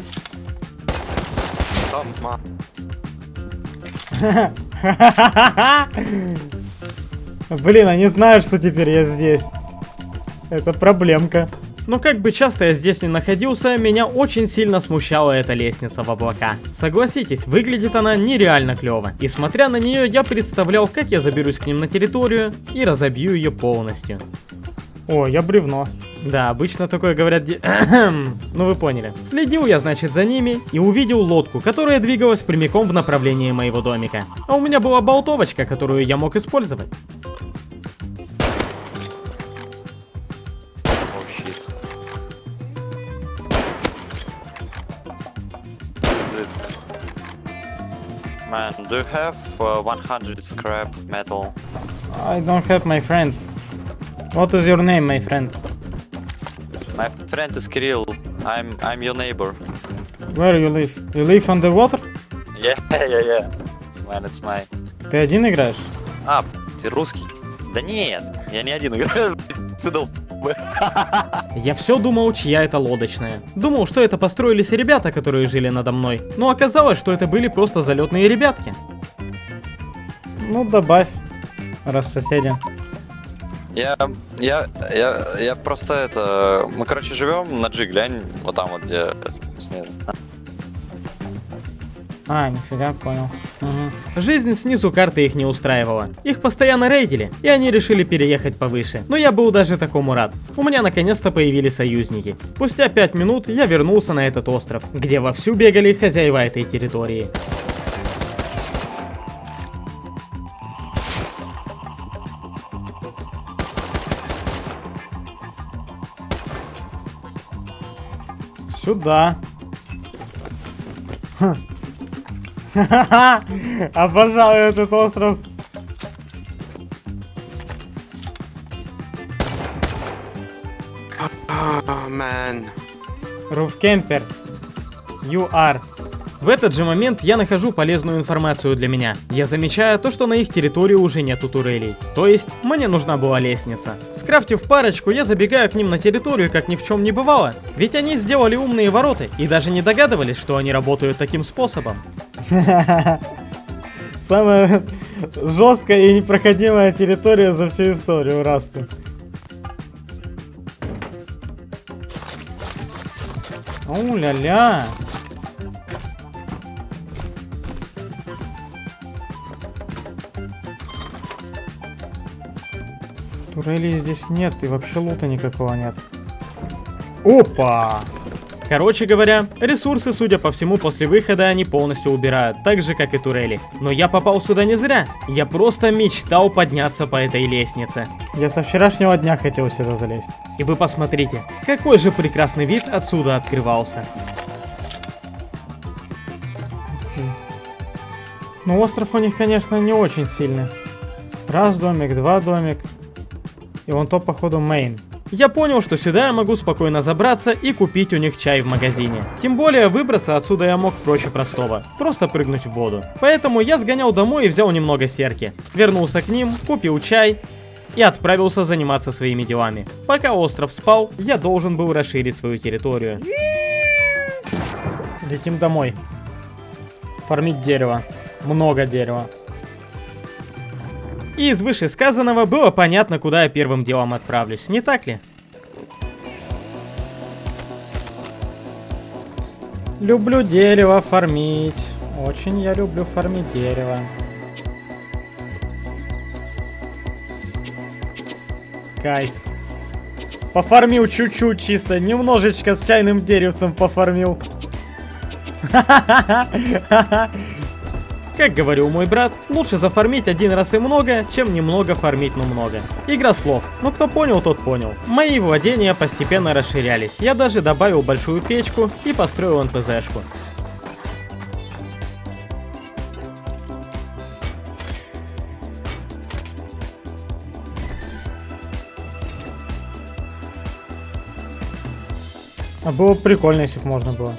Блин, они знают, что теперь я здесь. Это проблемка. Но как бы часто я здесь не находился, меня очень сильно смущала эта лестница в облака. Согласитесь, выглядит она нереально клево. И смотря на нее, я представлял, как я заберусь к ним на территорию и разобью ее полностью. О, я бревно. Да, обычно такое говорят де... Ну вы поняли. Следил я, значит, за ними и увидел лодку, которая двигалась прямиком в направлении моего домика. А у меня была болтовочка, которую я мог использовать. Man, do you have uh, one hundred scrap metal? I don't have, my friend. What is your name, my friend? My friend is Kirill. I'm I'm your neighbor. Where you live? You live underwater? Yeah, yeah, yeah. Man, it's mine. Ты один играешь? А, ты русский? Да нет, я не один играю. Я все думал, чья это лодочная. Думал, что это построились ребята, которые жили надо мной. Но оказалось, что это были просто залетные ребятки. Ну, добавь, раз соседи. Я, я, я, я просто это... Мы, короче, живем на G, глянь, вот там вот, где снизу. А, нифига, понял. Угу. Жизнь снизу карты их не устраивала. Их постоянно рейдили, и они решили переехать повыше. Но я был даже такому рад. У меня наконец-то появились союзники. Спустя пять минут я вернулся на этот остров, где вовсю бегали хозяева этой территории. Сюда. Ха-ха-ха! Обожаю этот остров. Oh, man. Руфкемпер. You are. В этот же момент я нахожу полезную информацию для меня. Я замечаю то, что на их территории уже нету турелей. То есть, мне нужна была лестница. Скрафтив парочку, я забегаю к ним на территорию, как ни в чем не бывало. Ведь они сделали умные ворота и даже не догадывались, что они работают таким способом. Самая жесткая и непроходимая территория за всю историю Расты. У-ля-ля. Турелей здесь нет, и вообще лута никакого нет. Опа! Короче говоря, ресурсы, судя по всему, после выхода они полностью убирают, так же, как и турели. Но я попал сюда не зря. Я просто мечтал подняться по этой лестнице. Я со вчерашнего дня хотел сюда залезть. И вы посмотрите, какой же прекрасный вид отсюда открывался. Ну, остров у них, конечно, не очень сильный. Раз домик, два домик. И вон то, походу, мейн. Я понял, что сюда я могу спокойно забраться и купить у них чай в магазине. Тем более, выбраться отсюда я мог проще простого. Просто прыгнуть в воду. Поэтому я сгонял домой и взял немного серки. Вернулся к ним, купил чай и отправился заниматься своими делами. Пока остров спал, я должен был расширить свою территорию. Летим домой. Фармить дерево. Много дерева. И из вышесказанного было понятно, куда я первым делом отправлюсь, не так ли? Люблю дерево фармить. Очень я люблю фармить дерево. Кайф. Пофармил чуть-чуть чисто, немножечко с чайным деревцем пофармил. Как говорил мой брат, лучше зафармить один раз и много, чем немного фармить, но много. Игра слов, но кто понял, тот понял. Мои владения постепенно расширялись, я даже добавил большую печку и построил эн пэ зэшку. А было бы прикольно, если бы можно было.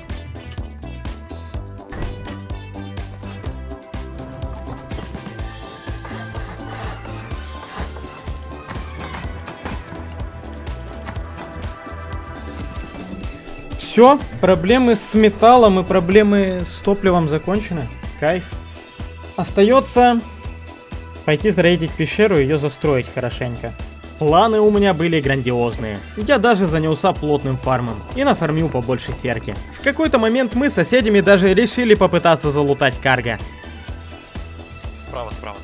Все, проблемы с металлом и проблемы с топливом закончены. Кайф. Остается пойти зарейдить пещеру и ее застроить хорошенько. Планы у меня были грандиозные. Я даже занялся плотным фармом и нафармил побольше серки. В какой-то момент мы с соседями даже решили попытаться залутать карго. Справа, справа.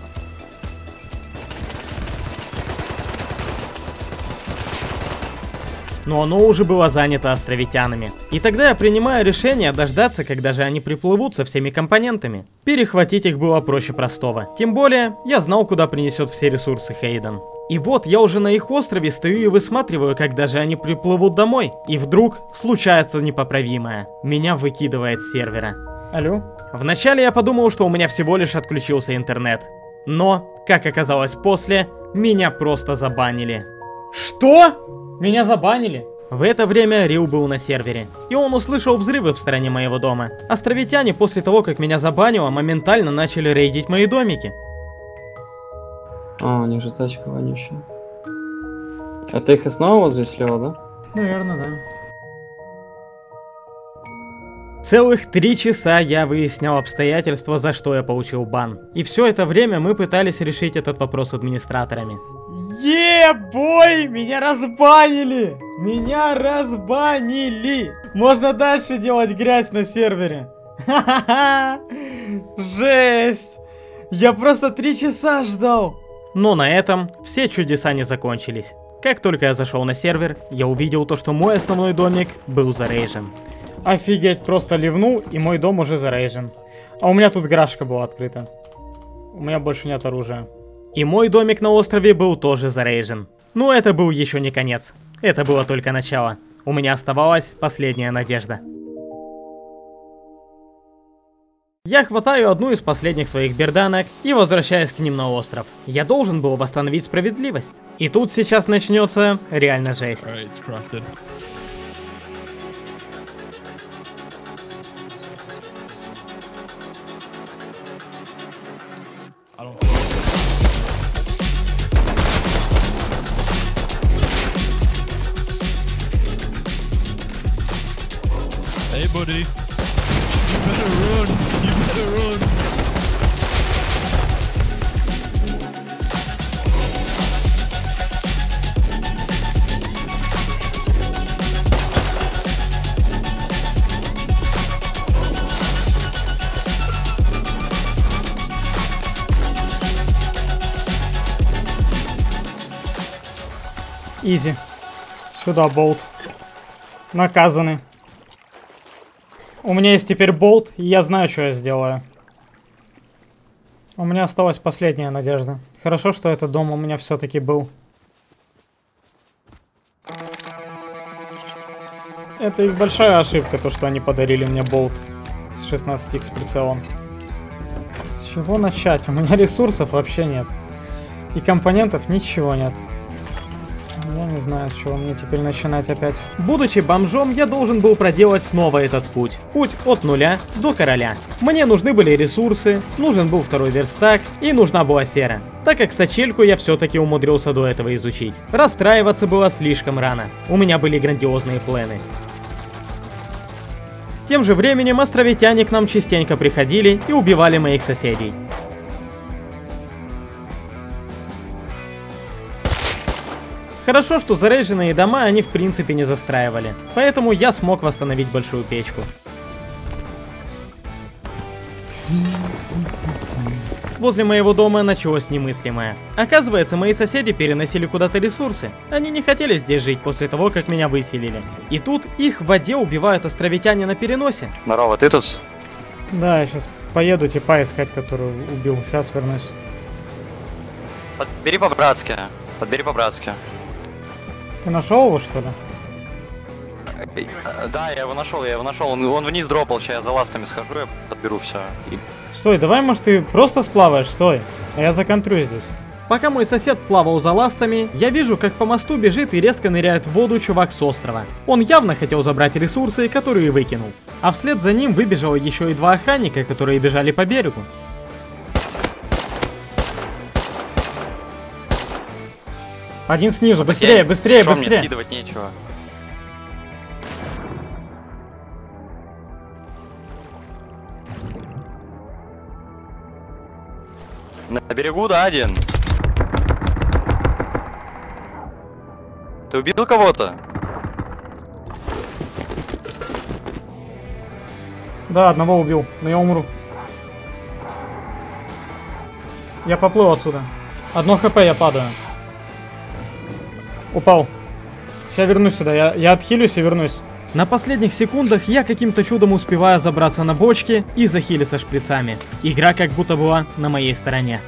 Но оно уже было занято островитянами. И тогда я принимаю решение дождаться, когда же они приплывут со всеми компонентами. Перехватить их было проще простого. Тем более, я знал, куда принесет все ресурсы Хейден. И вот я уже на их острове стою и высматриваю, когда же они приплывут домой. И вдруг случается непоправимое. Меня выкидывает с сервера. Алло? Вначале я подумал, что у меня всего лишь отключился интернет. Но, как оказалось после, меня просто забанили. Что? Меня забанили? В это время Рил был на сервере, и он услышал взрывы в стороне моего дома. Островитяне после того, как меня забанило, моментально начали рейдить мои домики. А, у них же тачка вонючая. А ты их и снова вот здесь слева, да? Наверное, да. Целых три часа я выяснял обстоятельства, за что я получил бан. И все это время мы пытались решить этот вопрос с администраторами. Е-бой! Меня разбанили! Меня разбанили! Можно дальше делать грязь на сервере. Ха-ха-ха! Жесть! Я просто три часа ждал. Но на этом все чудеса не закончились. Как только я зашел на сервер, я увидел то, что мой основной домик был зарейжен. Офигеть, просто ливнул, и мой дом уже зарейжен. А у меня тут гаражка была открыта. У меня больше нет оружия. И мой домик на острове был тоже зарейжен. Но это был еще не конец. Это было только начало. У меня оставалась последняя надежда. Я хватаю одну из последних своих берданок и возвращаюсь к ним на остров. Я должен был восстановить справедливость. И тут сейчас начнется реально жесть. Hey buddy, you better run, you better run. Изи. Сюда болт. Наказаны. У меня есть теперь болт, и я знаю, что я сделаю. У меня осталась последняя надежда. Хорошо, что этот дом у меня все-таки был. Это их большая ошибка, то, что они подарили мне болт с шестнадцать икс прицелом. С чего начать? У меня ресурсов вообще нет. И компонентов ничего нет. Я не знаю, с чего мне теперь начинать опять. Будучи бомжом, я должен был проделать снова этот путь. Путь от нуля до короля. Мне нужны были ресурсы, нужен был второй верстак и нужна была сера. Так как сачельку я все-таки умудрился до этого изучить. Расстраиваться было слишком рано. У меня были грандиозные планы. Тем же временем островитяне к нам частенько приходили и убивали моих соседей. Хорошо, что зарейженные дома они в принципе не застраивали, поэтому я смог восстановить большую печку. Возле моего дома началось немыслимое. Оказывается, мои соседи переносили куда-то ресурсы. Они не хотели здесь жить после того, как меня выселили. И тут их в воде убивают островитяне на переносе. Здорово, ты тут? Да, я сейчас поеду типа искать, которую убил. Сейчас вернусь. Подбери по-братски. Подбери по-братски. Ты нашел его, что ли? Да, я его нашел, я его нашел. Он, он вниз дропал, сейчас я за ластами схожу, я подберу все. И... Стой, давай, может, ты просто сплаваешь, стой. А я законтрю здесь. Пока мой сосед плавал за ластами, я вижу, как по мосту бежит и резко ныряет в воду чувак с острова. Он явно хотел забрать ресурсы, которые выкинул. А вслед за ним выбежало еще и два охранника, которые бежали по берегу. Один снизу, быстрее, быстрее, Шо, быстрее. Мне скидывать нечего. На берегу, да, один? Ты убил кого-то? Да, одного убил, но я умру. Я поплыл отсюда. Одно хп, я падаю. Упал. Сейчас вернусь сюда, я, я отхилюсь и вернусь. На последних секундах я каким-то чудом успеваю забраться на бочки и захилиться шприцами. Игра как будто была на моей стороне.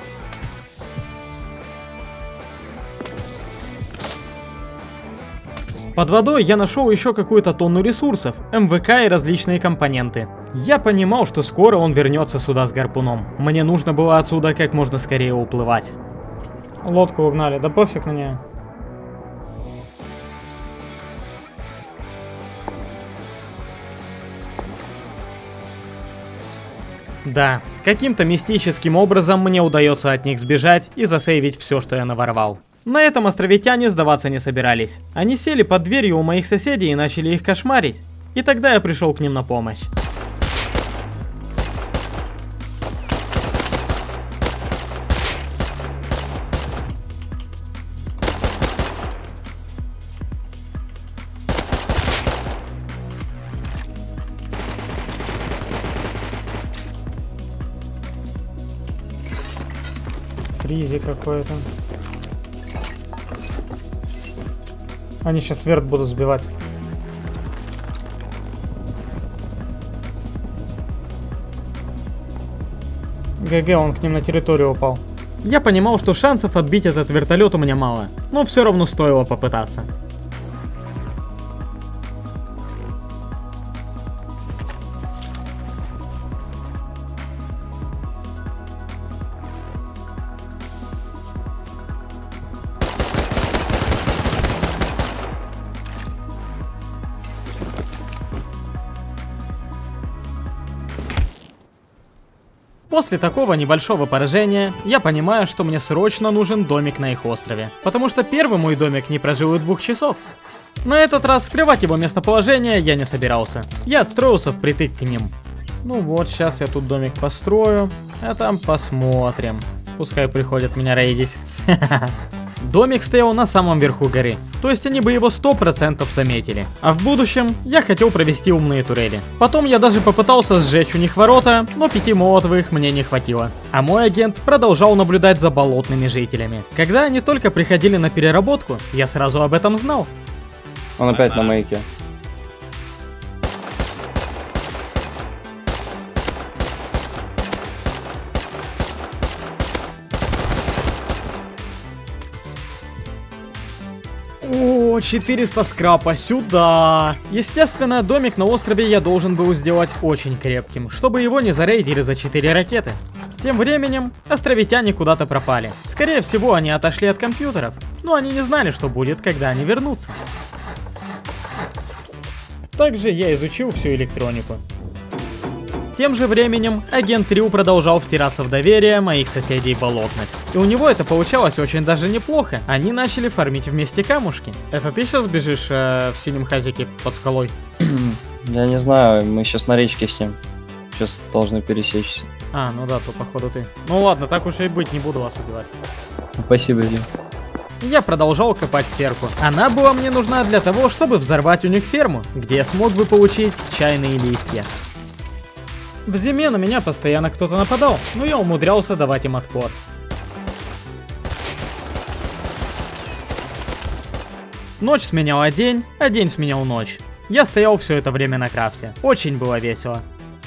Под водой я нашел еще какую-то тонну ресурсов, эм вэ ка и различные компоненты. Я понимал, что скоро он вернется сюда с гарпуном. Мне нужно было отсюда как можно скорее уплывать. Лодку угнали, да пофиг мне. Да, каким-то мистическим образом мне удается от них сбежать и засейвить все, что я наворовал. На этом островитяне сдаваться не собирались. Они сели под дверью у моих соседей и начали их кошмарить. И тогда я пришел к ним на помощь. фризи какой-то. Они сейчас вверх будут сбивать. ГГ, он к ним на территорию упал. Я понимал, что шансов отбить этот вертолет у меня мало, но все равно стоило попытаться. После такого небольшого поражения, я понимаю, что мне срочно нужен домик на их острове, потому что первый мой домик не прожил и двух часов. На этот раз скрывать его местоположение я не собирался, я отстроился впритык к ним. Ну вот, сейчас я тут домик построю, а там посмотрим. Пускай приходят меня рейдить. Домик стоял на самом верху горы, то есть они бы его сто процентов заметили. А в будущем я хотел провести умные турели. Потом я даже попытался сжечь у них ворота, но пяти молотовых мне не хватило. А мой агент продолжал наблюдать за болотными жителями. Когда они только приходили на переработку, я сразу об этом знал. Он опять на мейке. О, четыреста скрапа сюда. Естественно, домик на острове я должен был сделать очень крепким, чтобы его не зарейдили за четыре ракеты. Тем временем, островитяне куда-то пропали. Скорее всего, они отошли от компьютеров, но они не знали, что будет, когда они вернутся. Также я изучил всю электронику. Тем же временем, агент Рю продолжал втираться в доверие моих соседей болотных. И у него это получалось очень даже неплохо. Они начали фармить вместе камушки. Это ты сейчас бежишь э, в синем хазике под скалой? Я не знаю, мы сейчас на речке с ним. Сейчас должны пересечься. А, ну да, то походу ты. Ну ладно, так уж и быть, не буду вас убивать. Спасибо, Дим. Я продолжал копать серку. Она была мне нужна для того, чтобы взорвать у них ферму, где я смог бы получить чайные листья. В зиме на меня постоянно кто-то нападал, но я умудрялся давать им отпор. Ночь сменяла день, а день сменял ночь. Я стоял все это время на крафте. Очень было весело.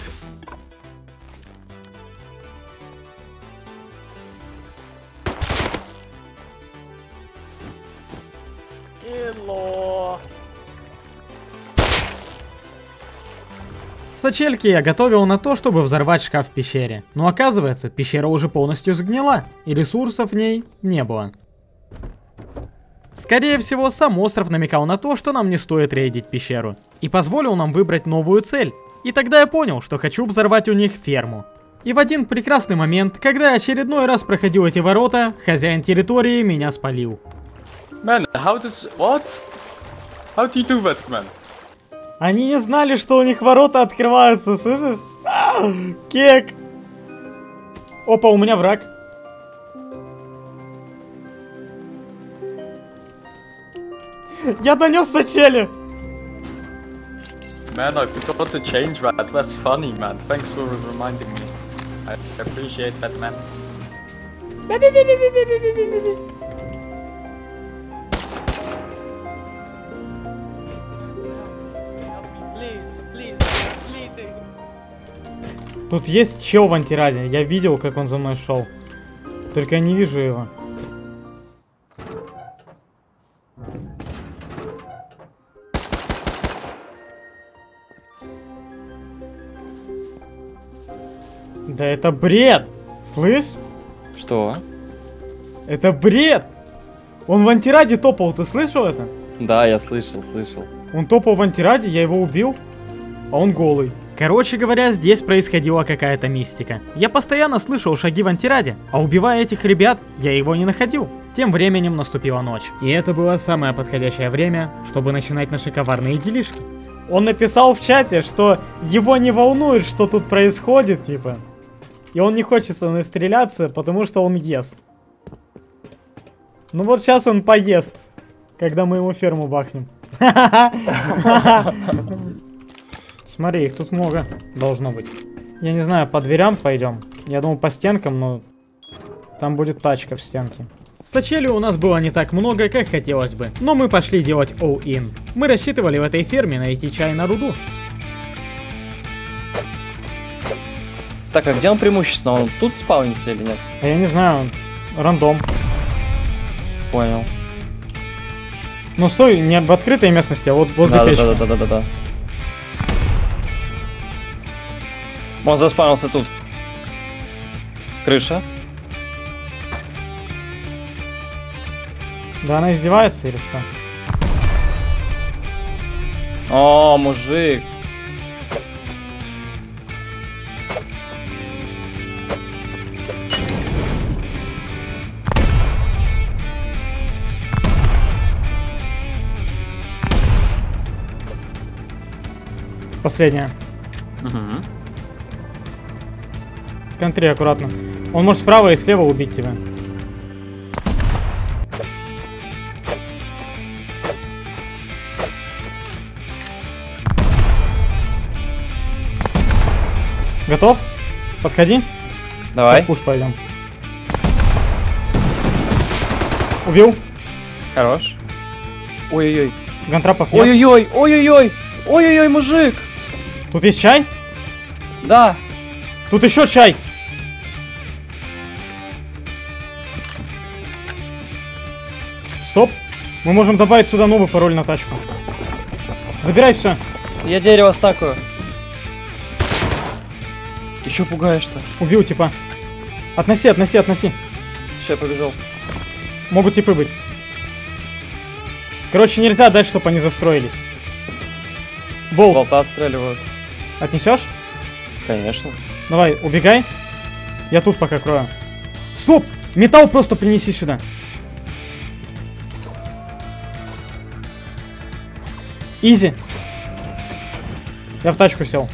Сачельки я готовил на то, чтобы взорвать шкаф в пещере. Но оказывается, пещера уже полностью сгнила, и ресурсов в ней не было. Скорее всего, сам остров намекал на то, что нам не стоит рейдить пещеру. И позволил нам выбрать новую цель. И тогда я понял, что хочу взорвать у них ферму. И в один прекрасный момент, когда я очередной раз проходил эти ворота, хозяин территории меня спалил. Man, how does... what? How do you do that, man? Они не знали, что у них ворота открываются, слышишь? А, кек! Опа, у меня враг. Я донес сачели! Man, I forgot to change that. That's funny, man. Thanks for reminding me. I appreciate that, man. Тут есть чел в антираде. Я видел, как он за мной шел. Только я не вижу его. Да это бред! Слышь? Что? Это бред! Он в антираде топал, ты слышал это? Да, я слышал, слышал. Он топал в антираде, я его убил, а он голый. Короче говоря, здесь происходила какая-то мистика. Я постоянно слышал шаги в антираде, а убивая этих ребят, я его не находил. Тем временем наступила ночь. И это было самое подходящее время, чтобы начинать наши коварные делишки. Он написал в чате, что его не волнует, что тут происходит, типа. И он не хочет со мной стреляться, потому что он ест. Ну вот сейчас он поест, когда мы ему ферму бахнем. Смотри, их тут много должно быть. Я не знаю, по дверям пойдем. Я думал по стенкам, но Там будет тачка в стенке. Сачели у нас было не так много, как хотелось бы, но мы пошли делать all-in. Мы рассчитывали в этой ферме найти чай на руду. Так, а где он преимущественно? Он тут спаунится или нет? А я не знаю, рандом. Понял. Ну стой, не в открытой местности, а вот возле Да, печки. да, да, да, да, да. Он заспавнился тут. Крыша. Да она издевается или что? О, мужик. Последняя. Угу. Контри аккуратно. Он может справа и слева убить тебя. Готов? Подходи. Давай. Пуш пойдем. Убил. Хорош. Ой-ой-ой. Гантрапов нет. Ой-ой-ой. Ой-ой-ой. Ой-ой-ой, мужик. Тут есть чай? Да. Тут еще чай. Стоп. Мы можем добавить сюда новый пароль на тачку. Забирай все. Я дерево стакаю. Ты чё пугаешь-то? Убил типа. Относи, относи, относи. Все, я побежал. Могут типы быть. Короче, нельзя дать, чтобы они застроились. Болт, Болта отстреливают. отнесешь? Конечно. Давай, убегай. Я тут пока крою. Стоп! Металл просто принеси сюда. Изи. Я в тачку сел.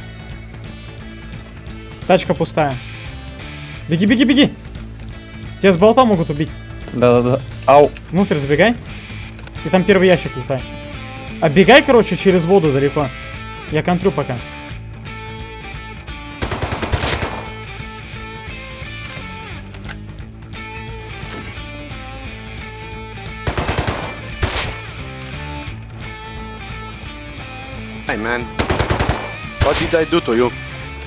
Тачка пустая. Беги, беги, беги. Тебя с болта могут убить. Да-да-да. Ау. Внутрь забегай. И там первый ящик лутай. Оббегай, короче, через воду далеко. Я контрю пока. Hey man, what did I do to you?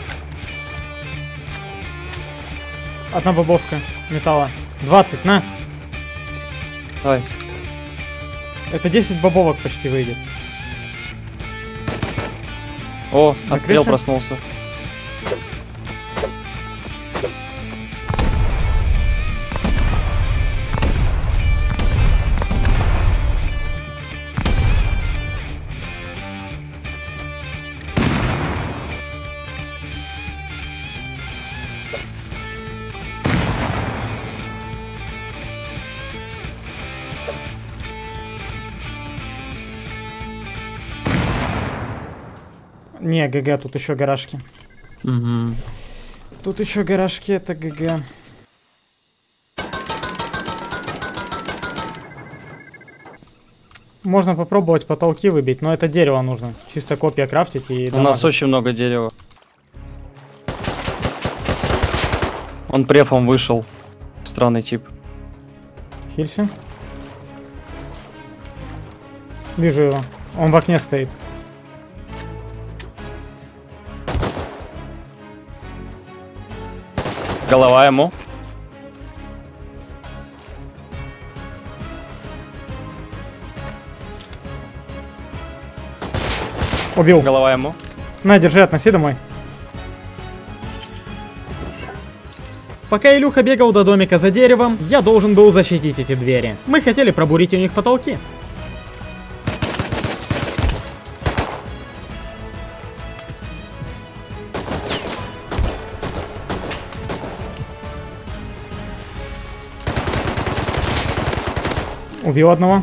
Одна бобовка металла. двадцать, на. Давай. Это десять бобовок почти выйдет. О, На отстрел крыше? проснулся. Не, ГГ, тут еще гаражки. Угу. Тут еще гаражки, это ГГ. Можно попробовать потолки выбить, но это дерево нужно. Чисто копья крафтить и У дамажить. нас очень много дерева. Он префом вышел. Странный тип. Хилься. Вижу его. Он в окне стоит. Голова ему. Убил. Голова ему. На, держи, относи домой. Пока Илюха бегал до домика за деревом, я должен был защитить эти двери. Мы хотели пробурить у них потолки. Убил одного.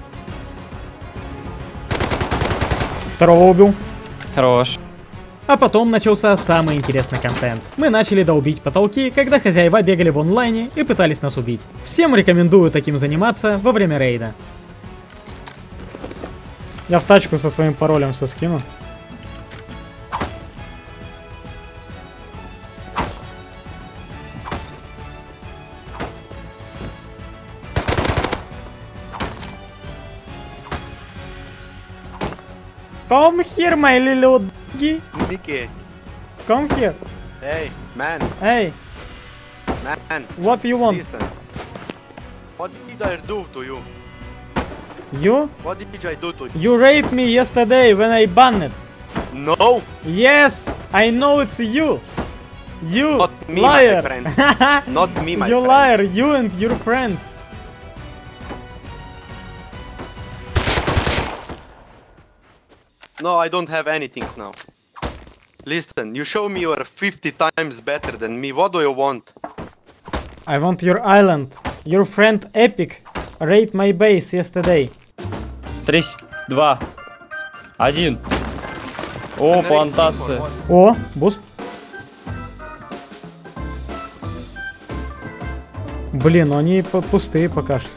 Второго убил. Хорош. А потом начался самый интересный контент. Мы начали долбить потолки, когда хозяева бегали в онлайне и пытались нас убить. Всем рекомендую таким заниматься во время рейда. Я в тачку со своим паролем все скину. Come here, my little doggy. Mickey. Come here. Hey, man. Hey, Man. what you want? Listen. What did I do to you? You? What did I do to you? You raped me yesterday when I banned. No. Yes, I know it's you. You Not me, liar. my friend. Not me, my You friend. liar. You and your friend. No, I don't have anything now. Listen, you show me you're fifty times better than me. What do you want? I want your island. Your friend Epic raided my base yesterday. Три, два, один. О, плантация. О, буст. Блин, ну они п- пустые пока что.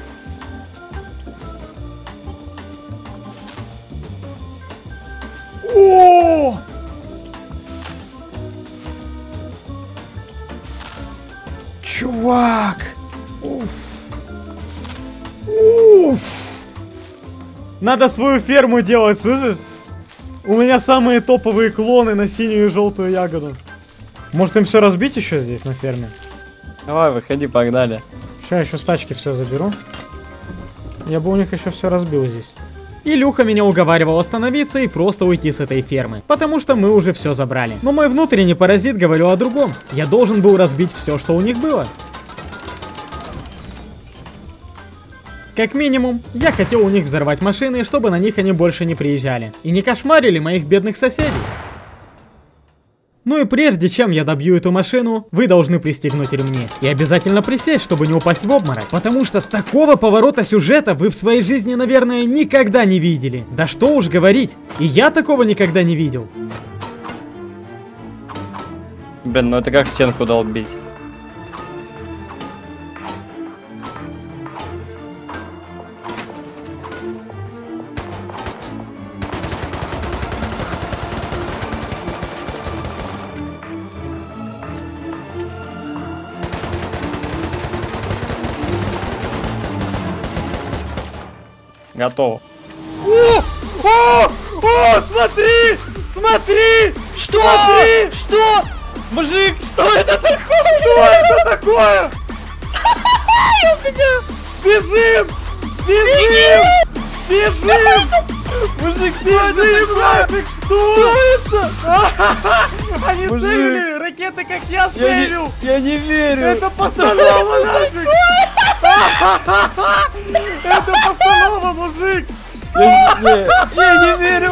О! Чувак! Уф! Уф! Надо свою ферму делать, слышишь? У меня самые топовые клоны на синюю и желтую ягоду. Может им все разбить еще здесь на ферме? Давай, выходи, погнали. Сейчас я еще с тачки все заберу. Я бы у них еще все разбил здесь. Илюха меня уговаривал остановиться и просто уйти с этой фермы, потому что мы уже все забрали. Но мой внутренний паразит говорил о другом. Я должен был разбить все, что у них было. Как минимум, я хотел у них взорвать машины, чтобы на них они больше не приезжали. И не кошмарили моих бедных соседей. Ну и прежде чем я добью эту машину, вы должны пристегнуть ремни. И обязательно присесть, чтобы не упасть в обморок. Потому что такого поворота сюжета вы в своей жизни, наверное, никогда не видели. Да что уж говорить, и я такого никогда не видел. Блин, ну это как стенку долбить. Готово. О! О! О! Смотри! Смотри! Что? Смотри! Что? Мужик, что это такое? Что это такое? Бежим! Бежим! Бежим! Мужик, что Бежим, нафиг! Что? это? Они Мужик. сейвили ракеты, как я Я сейвил! не, я не верю. Это постанова, нафиг! Это постанова, мужик! Я, не, я не верю.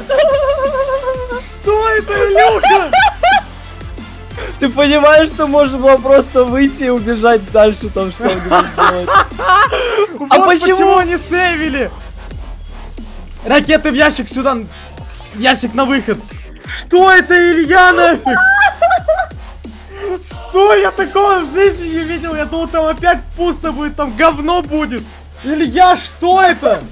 Что это, Илюха? Ты понимаешь, что можно было просто выйти и убежать дальше, там что-нибудь делать? Вот А почему? почему они сейвили? Ракеты в ящик сюда. Ящик на выход. Что это, Илья, нафиг? Что? Я такого в жизни не видел. Я думал, там опять пусто будет, там говно будет. Илья, что это?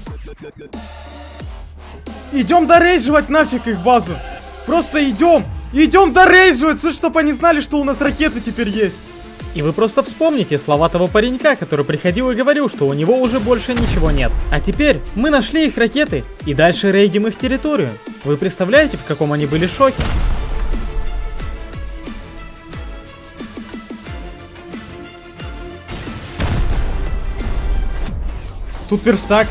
Идем дорейживать нафиг их базу. Просто идем. Идем дорейживать, чтобы они знали, что у нас ракеты теперь есть. И вы просто вспомните слова того паренька, который приходил и говорил, что у него уже больше ничего нет. А теперь мы нашли их ракеты и дальше рейдим их территорию. Вы представляете, в каком они были шоке? Тут верстак.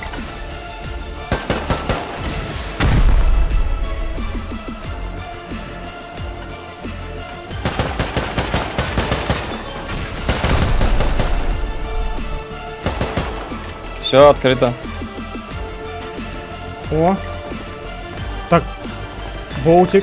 Все открыто. О. Так. Болтик.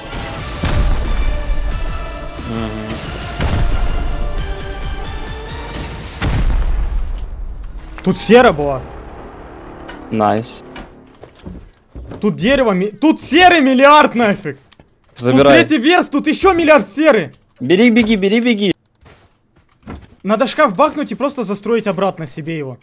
Тут сера была. Найс. Тут дерево, ми... тут серый миллиард нафиг. Забирай. Тут третий верст, тут еще миллиард серы. Бери, беги, бери, беги. Надо шкаф бахнуть и просто застроить обратно себе его.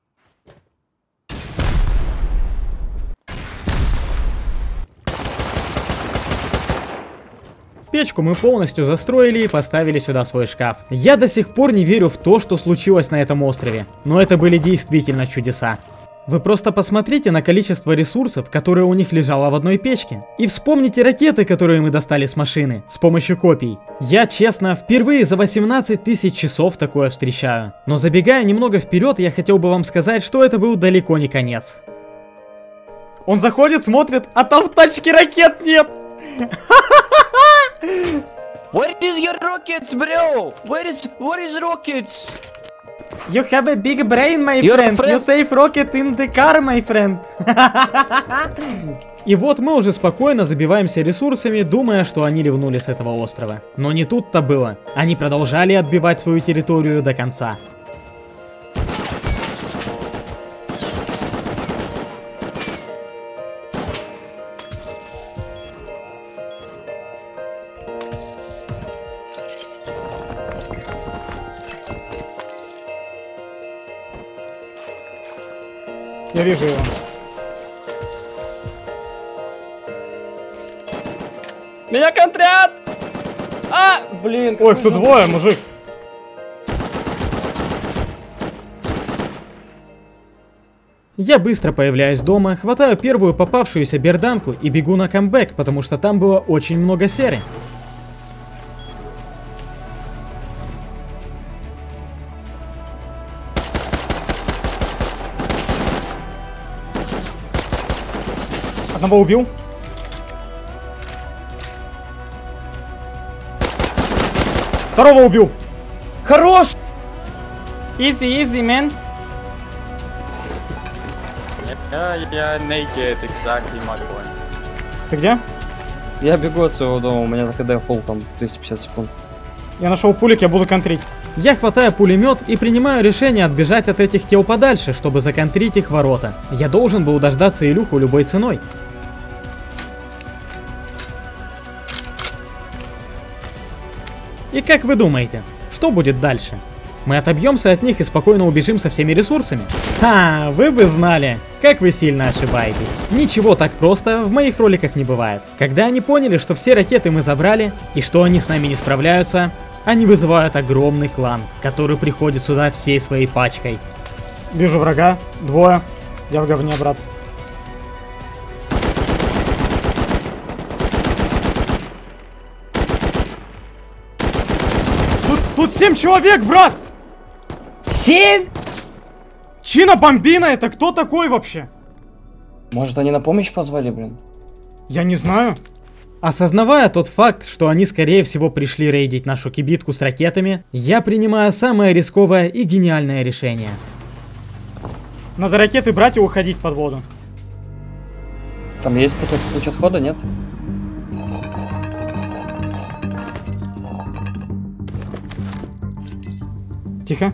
Печку мы полностью застроили и поставили сюда свой шкаф. Я до сих пор не верю в то, что случилось на этом острове. Но это были действительно чудеса. Вы просто посмотрите на количество ресурсов, которые у них лежало в одной печке. И вспомните ракеты, которые мы достали с машины, с помощью копий. Я, честно, впервые за восемнадцать тысяч часов такое встречаю. Но забегая немного вперед, я хотел бы вам сказать, что это был далеко не конец. Он заходит, смотрит, а там в тачке ракет нет! Where is your rockets, bro? Where is, where is rockets? You have a big brain, my Your friend. friend. You save rocket in the car, my friend. И вот мы уже спокойно забиваемся ресурсами, думая, что они ливнули с этого острова. Но не тут-то было. Они продолжали отбивать свою территорию до конца. Я вижу его. Меня контрят! А, блин. Ой, их тут двое, мужик. Я быстро появляюсь дома, хватаю первую попавшуюся берданку и бегу на камбэк, потому что там было очень много серы. Одного убил. Второго убил. Хорош! Easy, easy, man. Yeah, yeah, naked, exactly my point. Ты где? Я бегу от своего дома, у меня на КД фол там двести пятьдесят секунд. Я нашел пулик, я буду контрить. Я хватаю пулемет и принимаю решение отбежать от этих тел подальше, чтобы законтрить их ворота. Я должен был дождаться Илюху любой ценой. И как вы думаете, что будет дальше? Мы отобьемся от них и спокойно убежим со всеми ресурсами? Ха, вы бы знали, как вы сильно ошибаетесь. Ничего так просто в моих роликах не бывает. Когда они поняли, что все ракеты мы забрали, и что они с нами не справляются, они вызывают огромный клан, который приходит сюда всей своей пачкой. Вижу врага. Двое. Я в говне, брат. Тут, тут семь человек, брат! Семь? Чина Бомбина, это кто такой вообще? Может, они на помощь позвали, блин? Я не знаю. Осознавая тот факт, что они скорее всего пришли рейдить нашу кибитку с ракетами, я принимаю самое рисковое и гениальное решение. Надо ракеты брать и уходить под воду. Там есть путь, путь отхода, нет? Тихо.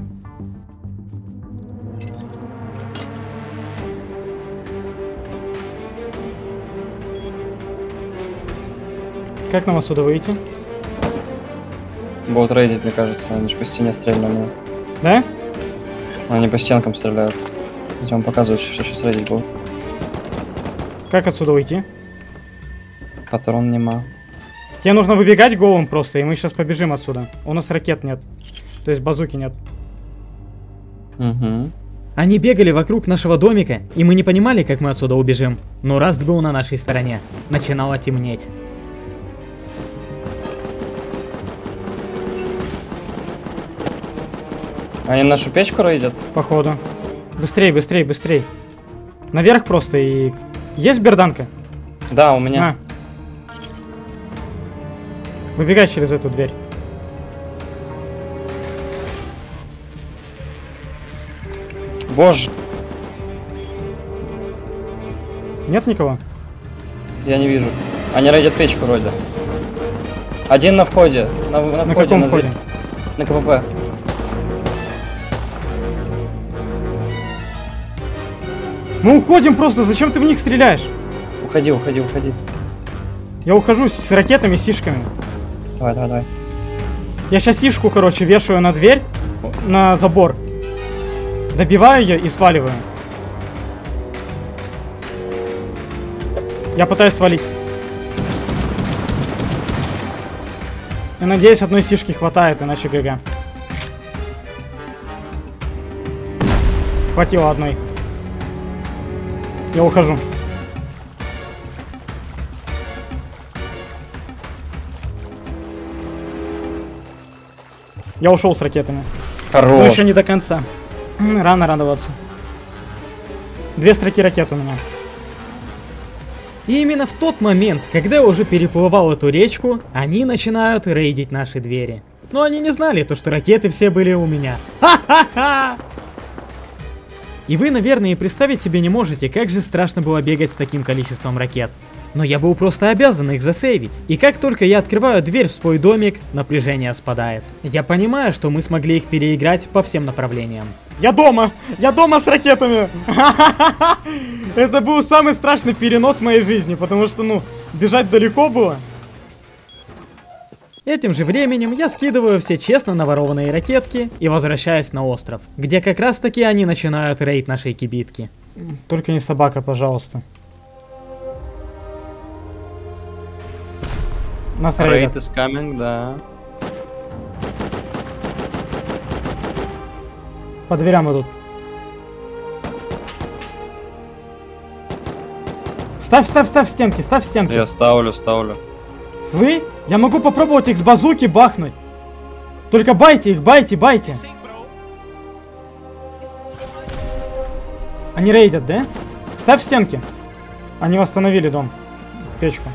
Как нам отсюда выйти? Будут рейдить, мне кажется, они же по стене стреляли. Да? Они по стенкам стреляют. Хотя он показывает, что сейчас рейдить будут. Как отсюда уйти? Патрон нема. Тебе нужно выбегать голым просто, и мы сейчас побежим отсюда. У нас ракет нет. То есть базуки нет. Угу. Они бегали вокруг нашего домика, и мы не понимали, как мы отсюда убежим. Но Раст был на нашей стороне. Начинало темнеть. Они нашу печку рейдят? Походу. Быстрей, быстрей, быстрей. Наверх просто и... Есть берданка? Да, у меня. На. Выбегай через эту дверь. Боже, Нет никого? я не вижу. Они рейдят печку вроде. Один на входе. На, на, На входе, каком на входе? дверь. На КПП. Мы уходим просто, зачем ты в них стреляешь? Уходи, уходи, уходи. Я ухожу с ракетами, с сишками. Давай, давай, давай. Я сейчас сишку, короче, вешаю на дверь, на забор. Добиваю ее и сваливаю. Я пытаюсь свалить. Я надеюсь, одной сишки хватает, иначе ГГ. Хватило одной. Я ухожу. Я ушел с ракетами. Хорош. Но еще не до конца. Рано радоваться. Две строки ракет у меня. И именно в тот момент, когда я уже переплывал эту речку, они начинают рейдить наши двери. Но они не знали, то, что ракеты все были у меня. Ха-ха-ха! И вы, наверное, и представить себе не можете, как же страшно было бегать с таким количеством ракет. Но я был просто обязан их засейвить. И как только я открываю дверь в свой домик, напряжение спадает. Я понимаю, что мы смогли их переиграть по всем направлениям. Я дома! Я дома с ракетами! Это был самый страшный перенос в моей жизни, потому что, ну, бежать далеко было. Этим же временем я скидываю все честно наворованные ракетки и возвращаюсь на остров, где как раз таки они начинают рейд нашей кибитки. Только не собака, пожалуйста. Нас Рейд рейдят. is coming, да. По дверям идут. Ставь, ставь, ставь стенки, ставь стенки. Я ставлю, ставлю. Слы? Я могу попробовать их с базуки бахнуть. Только байте их, байте, байте. Они рейдят, да? Ставь стенки. Они восстановили дом. Печку.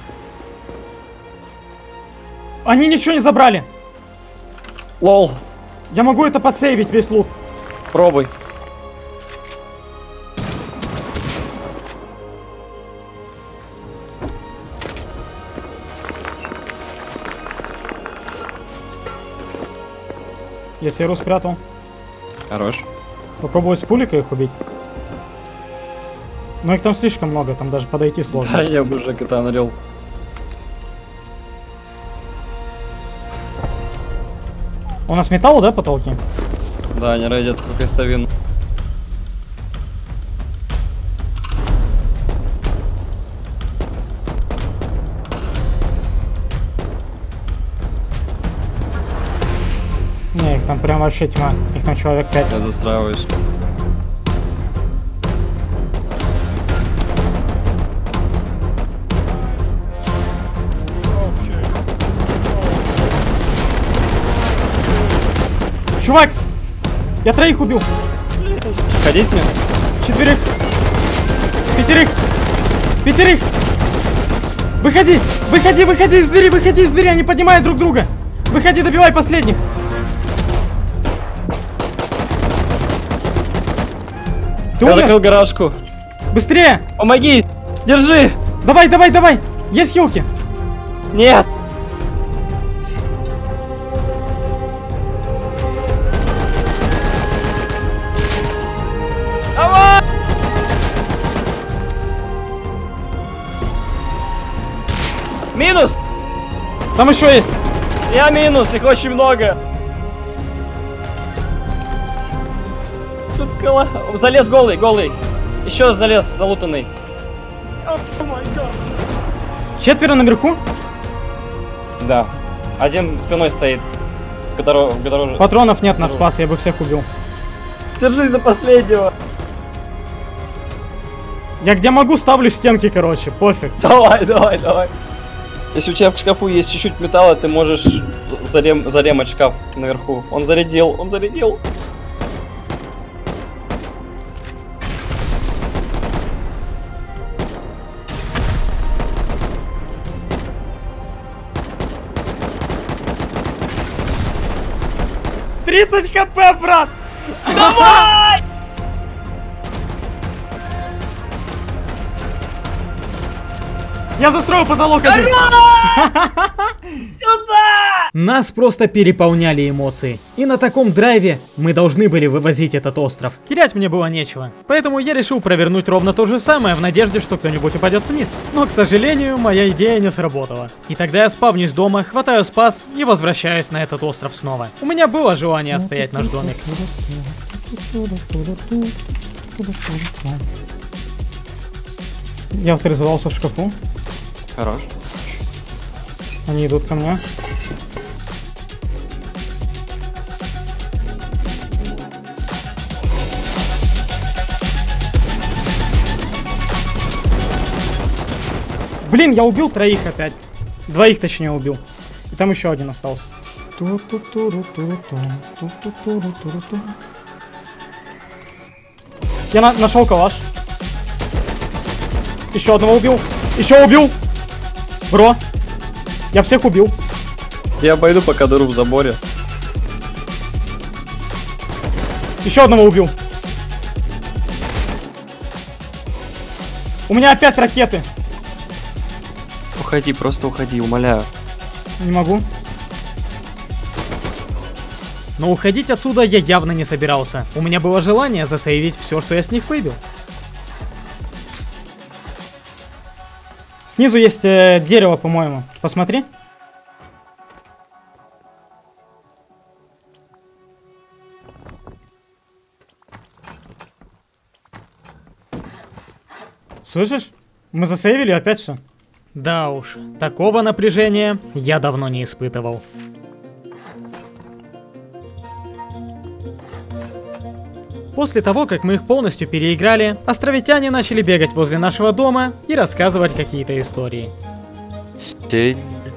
Они ничего не забрали. Лол. Я могу это подсейвить, весь лут. Пробуй. Я серу спрятал. Хорош. Попробую с пуликой их убить. Но их там слишком много, там даже подойти сложно. Да, я бы уже кота нарел. У нас металл, да, потолки? Да, они рейдят по крестовину. Не, их там прям вообще тьма. Их там человек пять. Я застраиваюсь. Чувак! Я троих убил! Ходить мне? Четверых! Пятерых! Пятерых! Выходи! Выходи, выходи из двери, выходи из двери! Они поднимают друг друга! Выходи, добивай последних! Ты Я умер? закрыл гаражку. Быстрее! Помоги! Держи! Давай, давай, давай! Есть хилки! Нет! Давай! Минус! Там еще есть! Я минус, их очень много. Тут кола... Залез голый, голый. Еще залез залутанный. Четверо наверху? Да. Один спиной стоит. В которого... В которого... Патронов нет на спас, я бы всех убил. Держись до последнего. Я где могу ставлю стенки, короче, пофиг. Давай, давай, давай. Если у тебя в шкафу есть чуть-чуть металла, ты можешь зарем... заремать шкаф наверху. Он зарядил, он зарядил. тридцать хп, брат! Давай! Я застроил потолок один! Сюда! Нас просто переполняли эмоции. И на таком драйве мы должны были вывозить этот остров. Терять мне было нечего. Поэтому я решил провернуть ровно то же самое в надежде, что кто-нибудь упадет вниз. Но, к сожалению, моя идея не сработала. И тогда я спавнюсь дома, хватаю спас и возвращаюсь на этот остров снова. У меня было желание отстоять наш домик. Я авторизовался в шкафу. Хорош. Они идут ко мне. Блин, я убил троих опять. Двоих точнее убил. И там еще один остался. Я на нашел калаш. Еще одного убил. Еще убил. Бро. Я всех убил. Я обойду пока дыру в заборе. Еще одного убил. У меня опять ракеты. Уходи, просто уходи, умоляю. Не могу. Но уходить отсюда я явно не собирался. У меня было желание засейвить все, что я с них выбил. Снизу есть э, дерево, по-моему. Посмотри. Слышишь? Мы засейвили опять все. Да уж, такого напряжения я давно не испытывал. После того, как мы их полностью переиграли, островитяне начали бегать возле нашего дома и рассказывать какие-то истории. Sin,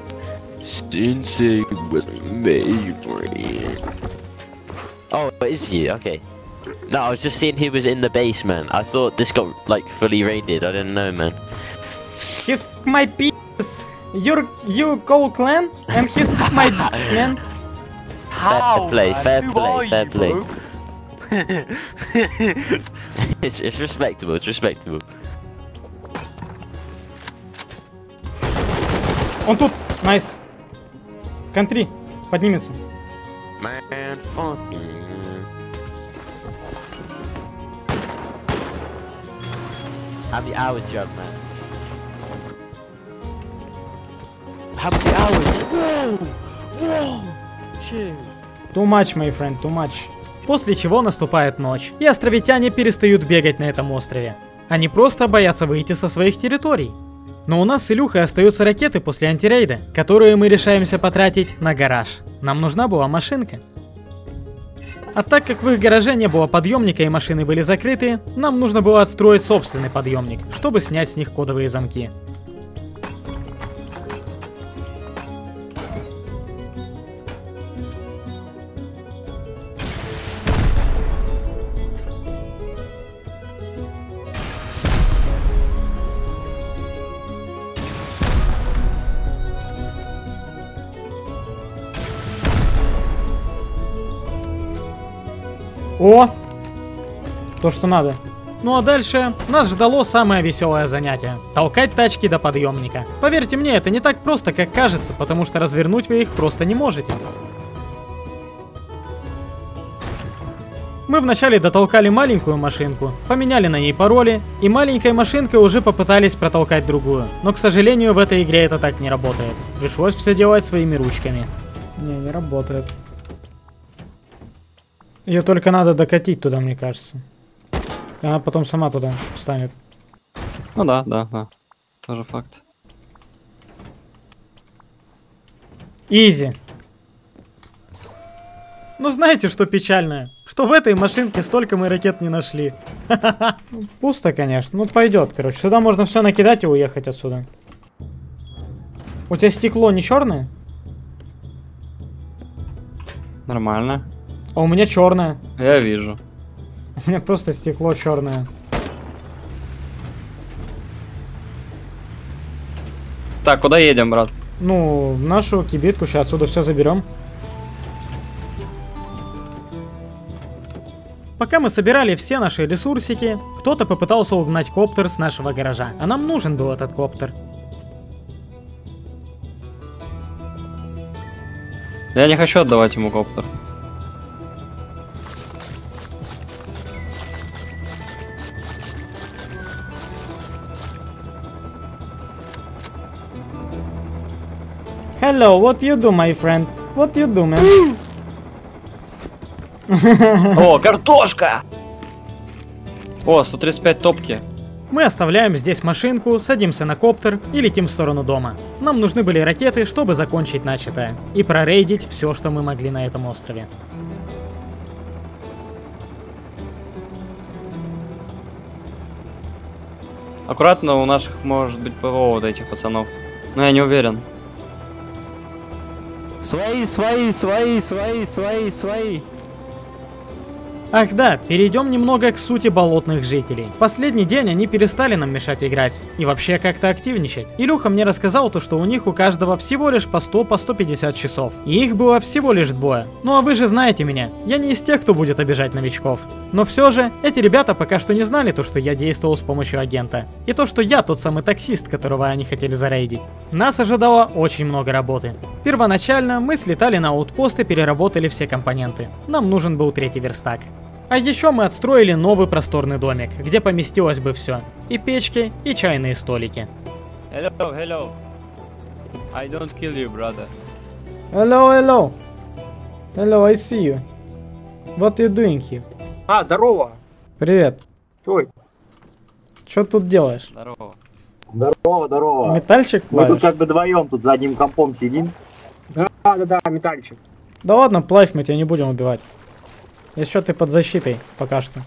Sin was made for you. Oh, is he? Okay. No, I was just seeing who was in the basement. I thought this got like fully raided. I didn't know, man. He's my penis. You're you call clan and he's my man. Fair play, man? fair Who play, are fair you, play. bro? it's, it's respectable, it's respectable. Он тут, найс. Контри, поднимется. Man, fuck you. How many hours do you have, man? How many hours? Whoa! Whoa! Chill. Too much, my friend, too much. После чего наступает ночь, и островитяне перестают бегать на этом острове. Они просто боятся выйти со своих территорий. Но у нас с Илюхой остаются ракеты после антирейда, которые мы решаемся потратить на гараж. Нам нужна была машинка. А так как в их гараже не было подъемника и машины были закрыты, нам нужно было отстроить собственный подъемник, чтобы снять с них кодовые замки. О! То, что надо. Ну а дальше нас ждало самое веселое занятие. Толкать тачки до подъемника. Поверьте мне, это не так просто, как кажется, потому что развернуть вы их просто не можете. Мы вначале дотолкали маленькую машинку, поменяли на ней пароли, и маленькой машинкой уже попытались протолкать другую. Но, к сожалению, в этой игре это так не работает. Пришлось все делать своими ручками. Не, не работает. Ее только надо докатить туда, мне кажется. Она потом сама туда встанет. Ну да, да, да. Тоже факт. Изи. Ну знаете, что печальное? Что в этой машинке столько мы ракет не нашли. Пусто, конечно. Ну пойдет, короче. Сюда можно все накидать и уехать отсюда. У тебя стекло не черное? Нормально. А у меня черное. Я вижу. У меня просто стекло черное. Так, куда едем, брат? Ну, в нашу кибитку, сейчас отсюда все заберем. Пока мы собирали все наши ресурсики, кто-то попытался угнать коптер с нашего гаража, а нам нужен был этот коптер. Я не хочу отдавать ему коптер. Hello, what you do, my friend? What you do, man? О, картошка! О, сто тридцать пять топки. Мы оставляем здесь машинку, садимся на коптер и летим в сторону дома. Нам нужны были ракеты, чтобы закончить начатое и прорейдить все, что мы могли на этом острове. Аккуратно, у наших может быть ПВО вот этих пацанов. Но я не уверен. Свои, свои, свои, свои, свои, свои. Ах да, перейдем немного к сути болотных жителей. Последний день они перестали нам мешать играть и вообще как-то активничать. Илюха мне рассказал то, что у них у каждого всего лишь по сто, по сто пятьдесят часов. И их было всего лишь двое. Ну а вы же знаете меня, я не из тех, кто будет обижать новичков. Но все же, эти ребята пока что не знали то, что я действовал с помощью агента. И то, что я тот самый таксист, которого они хотели зарейдить. Нас ожидало очень много работы. Первоначально мы слетали на аутпост и переработали все компоненты. Нам нужен был третий верстак. А еще мы отстроили новый просторный домик, где поместилось бы все. И печки, и чайные столики. Hello, hello. I don't kill you, brother. Hello, hello. Hello, I see you. What are you doing here? А, здорово. Привет. Ой. Что тут делаешь? Здорово. Здорово, здорово. Метальчик Мы плавишь? тут как бы вдвоем тут за одним компом сидим. Да, да, да, метальчик. Да ладно, плавь, мы тебя не будем убивать. Еще ты под защитой пока что.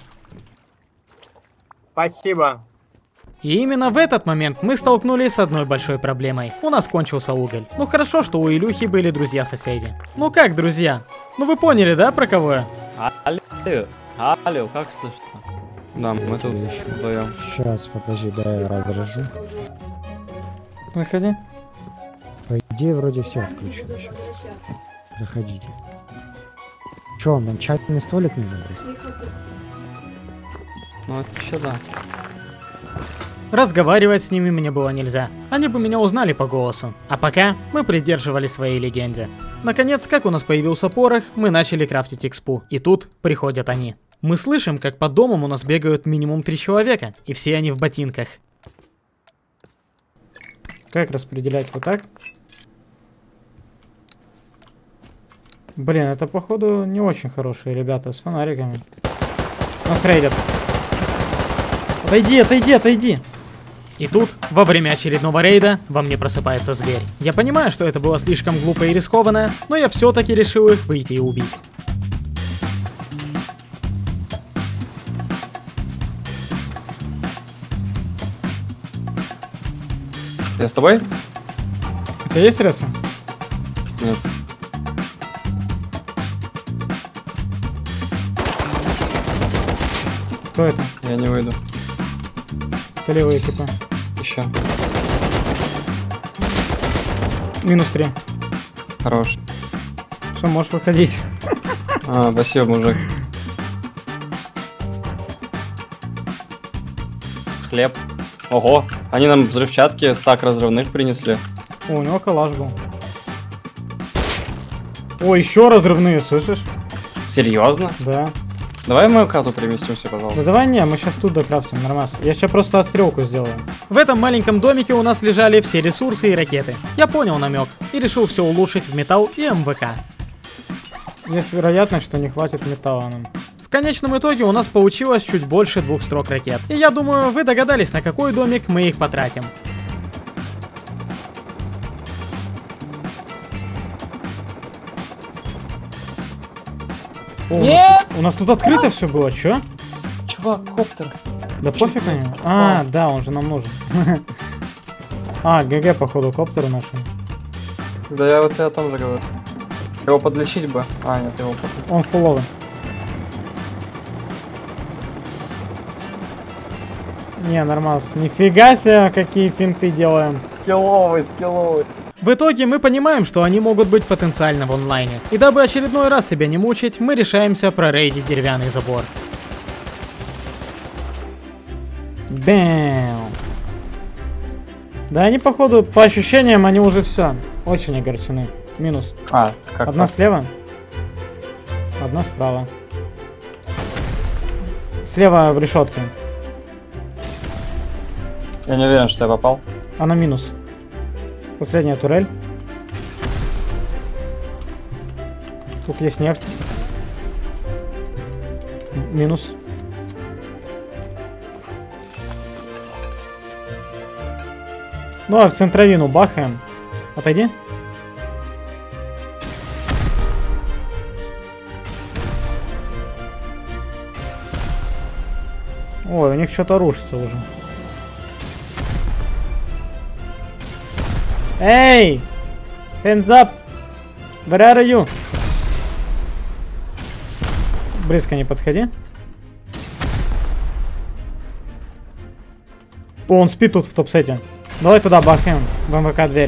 Спасибо. И именно в этот момент мы столкнулись с одной большой проблемой. У нас кончился уголь. Ну хорошо, что у Илюхи были друзья-соседи. Ну как друзья? Ну вы поняли, да, про кого я? Алло, алло, как слышно? Да, мы тут вдвоем. Сейчас, подожди, да, я разражу. Заходи. По идее, вроде все отключено сейчас. Заходите. Че, нам чайный столик нужен? Ну это еще да. Разговаривать с ними мне было нельзя. Они бы меня узнали по голосу. А пока мы придерживались своей легенде. Наконец, как у нас появился порох, мы начали крафтить экспу. И тут приходят они. Мы слышим, как под домом у нас бегают минимум три человека. И все они в ботинках. Как распределять вот так? Блин, это походу не очень хорошие ребята с фонариками. Нас рейдят. Отойди, отойди, отойди. И тут, во время очередного рейда, во мне просыпается зверь. Я понимаю, что это было слишком глупо и рискованно, но я все-таки решил их выйти и убить. Я с тобой? У тебя есть ресо? Нет. Кто это? Я не выйду. Это левые типа. Еще. Минус три. Хорош. Что, можешь выходить? А, спасибо, мужик. Хлеб. Ого, они нам взрывчатки, стак разрывных принесли. О, у него калаш был. О, еще разрывные, слышишь? Серьезно? Да. Давай мою карту переместимся, пожалуйста. Да давай не, мы сейчас тут докрафтим, нормально. Я сейчас просто отстрелку сделаю. В этом маленьком домике у нас лежали все ресурсы и ракеты. Я понял намек и решил все улучшить в металл и эм вэ ка. Есть вероятность, что не хватит металла нам. В конечном итоге у нас получилось чуть больше двух строк ракет. И я думаю, вы догадались, на какой домик мы их потратим. О, Нет! У нас, тут, у нас тут открыто все было, чё? Чувак, коптер. Да пофиг на него. А, да, он же нам нужен. А, ГГ, походу, коптер нашел. Да я вот тебя о том же говорю. Его подлечить бы. А, нет, его подлечить. Он фуловый. Не, нормально. Нифига себе, какие финты делаем. Скилловый, скилловый. В итоге мы понимаем, что они могут быть потенциально в онлайне. И дабы очередной раз себя не мучить, мы решаемся прорейдить деревянный забор. Бэм. Да они, походу, по ощущениям, они уже все. Очень огорчены. Минус. А, как Одна так? слева. Одна справа. Слева в решетке. Я не уверен, что я попал. Она минус. Последняя турель. Тут есть нефть. Минус. Ну а в центровину бахаем. Отойди. Ой, у них что-то рушится уже. Эй! Hands up! Where are you? Близко не подходи. О, он спит тут в топ-сете. Давай туда бахнем. В МВК дверь.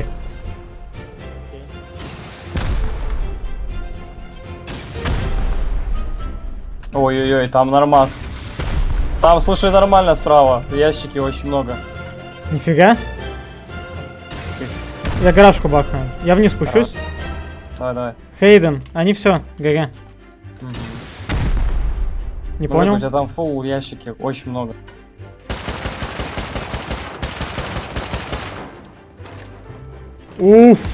Ой-ой-ой, там нормас. Там, слушай, нормально справа. Ящики очень много. Нифига. Я гаражку бахаю. Я вниз спущусь. Давай, давай. Хейден, они все, ГГ. Угу. Не Ну, понял? У тебя там фулл ящики, очень много. Уф.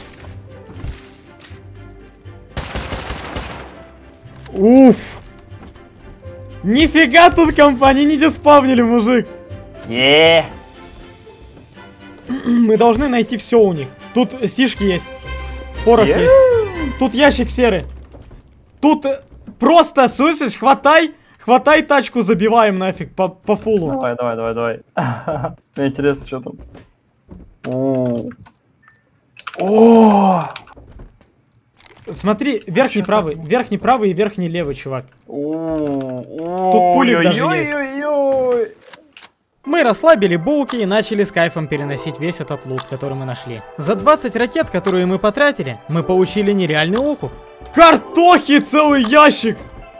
Уф. Нифига тут компания, не диспавнили, мужик. Еее. Мы должны найти все у них. Тут сишки есть. Порох Yeah. есть. Тут ящик серый. Тут э, просто, слышишь, хватай, хватай тачку, забиваем нафиг по, по фулу. Давай, давай, давай, давай. Мне интересно, что там. О. О. Смотри, верхний Чё правый, верхний правый и верхний левый, чувак. О. Тут пулик даже есть. Ой-ой-ой. Мы расслабили булки и начали с кайфом переносить весь этот лут, который мы нашли. За двадцать ракет, которые мы потратили, мы получили нереальный окуп. Картохи целый ящик!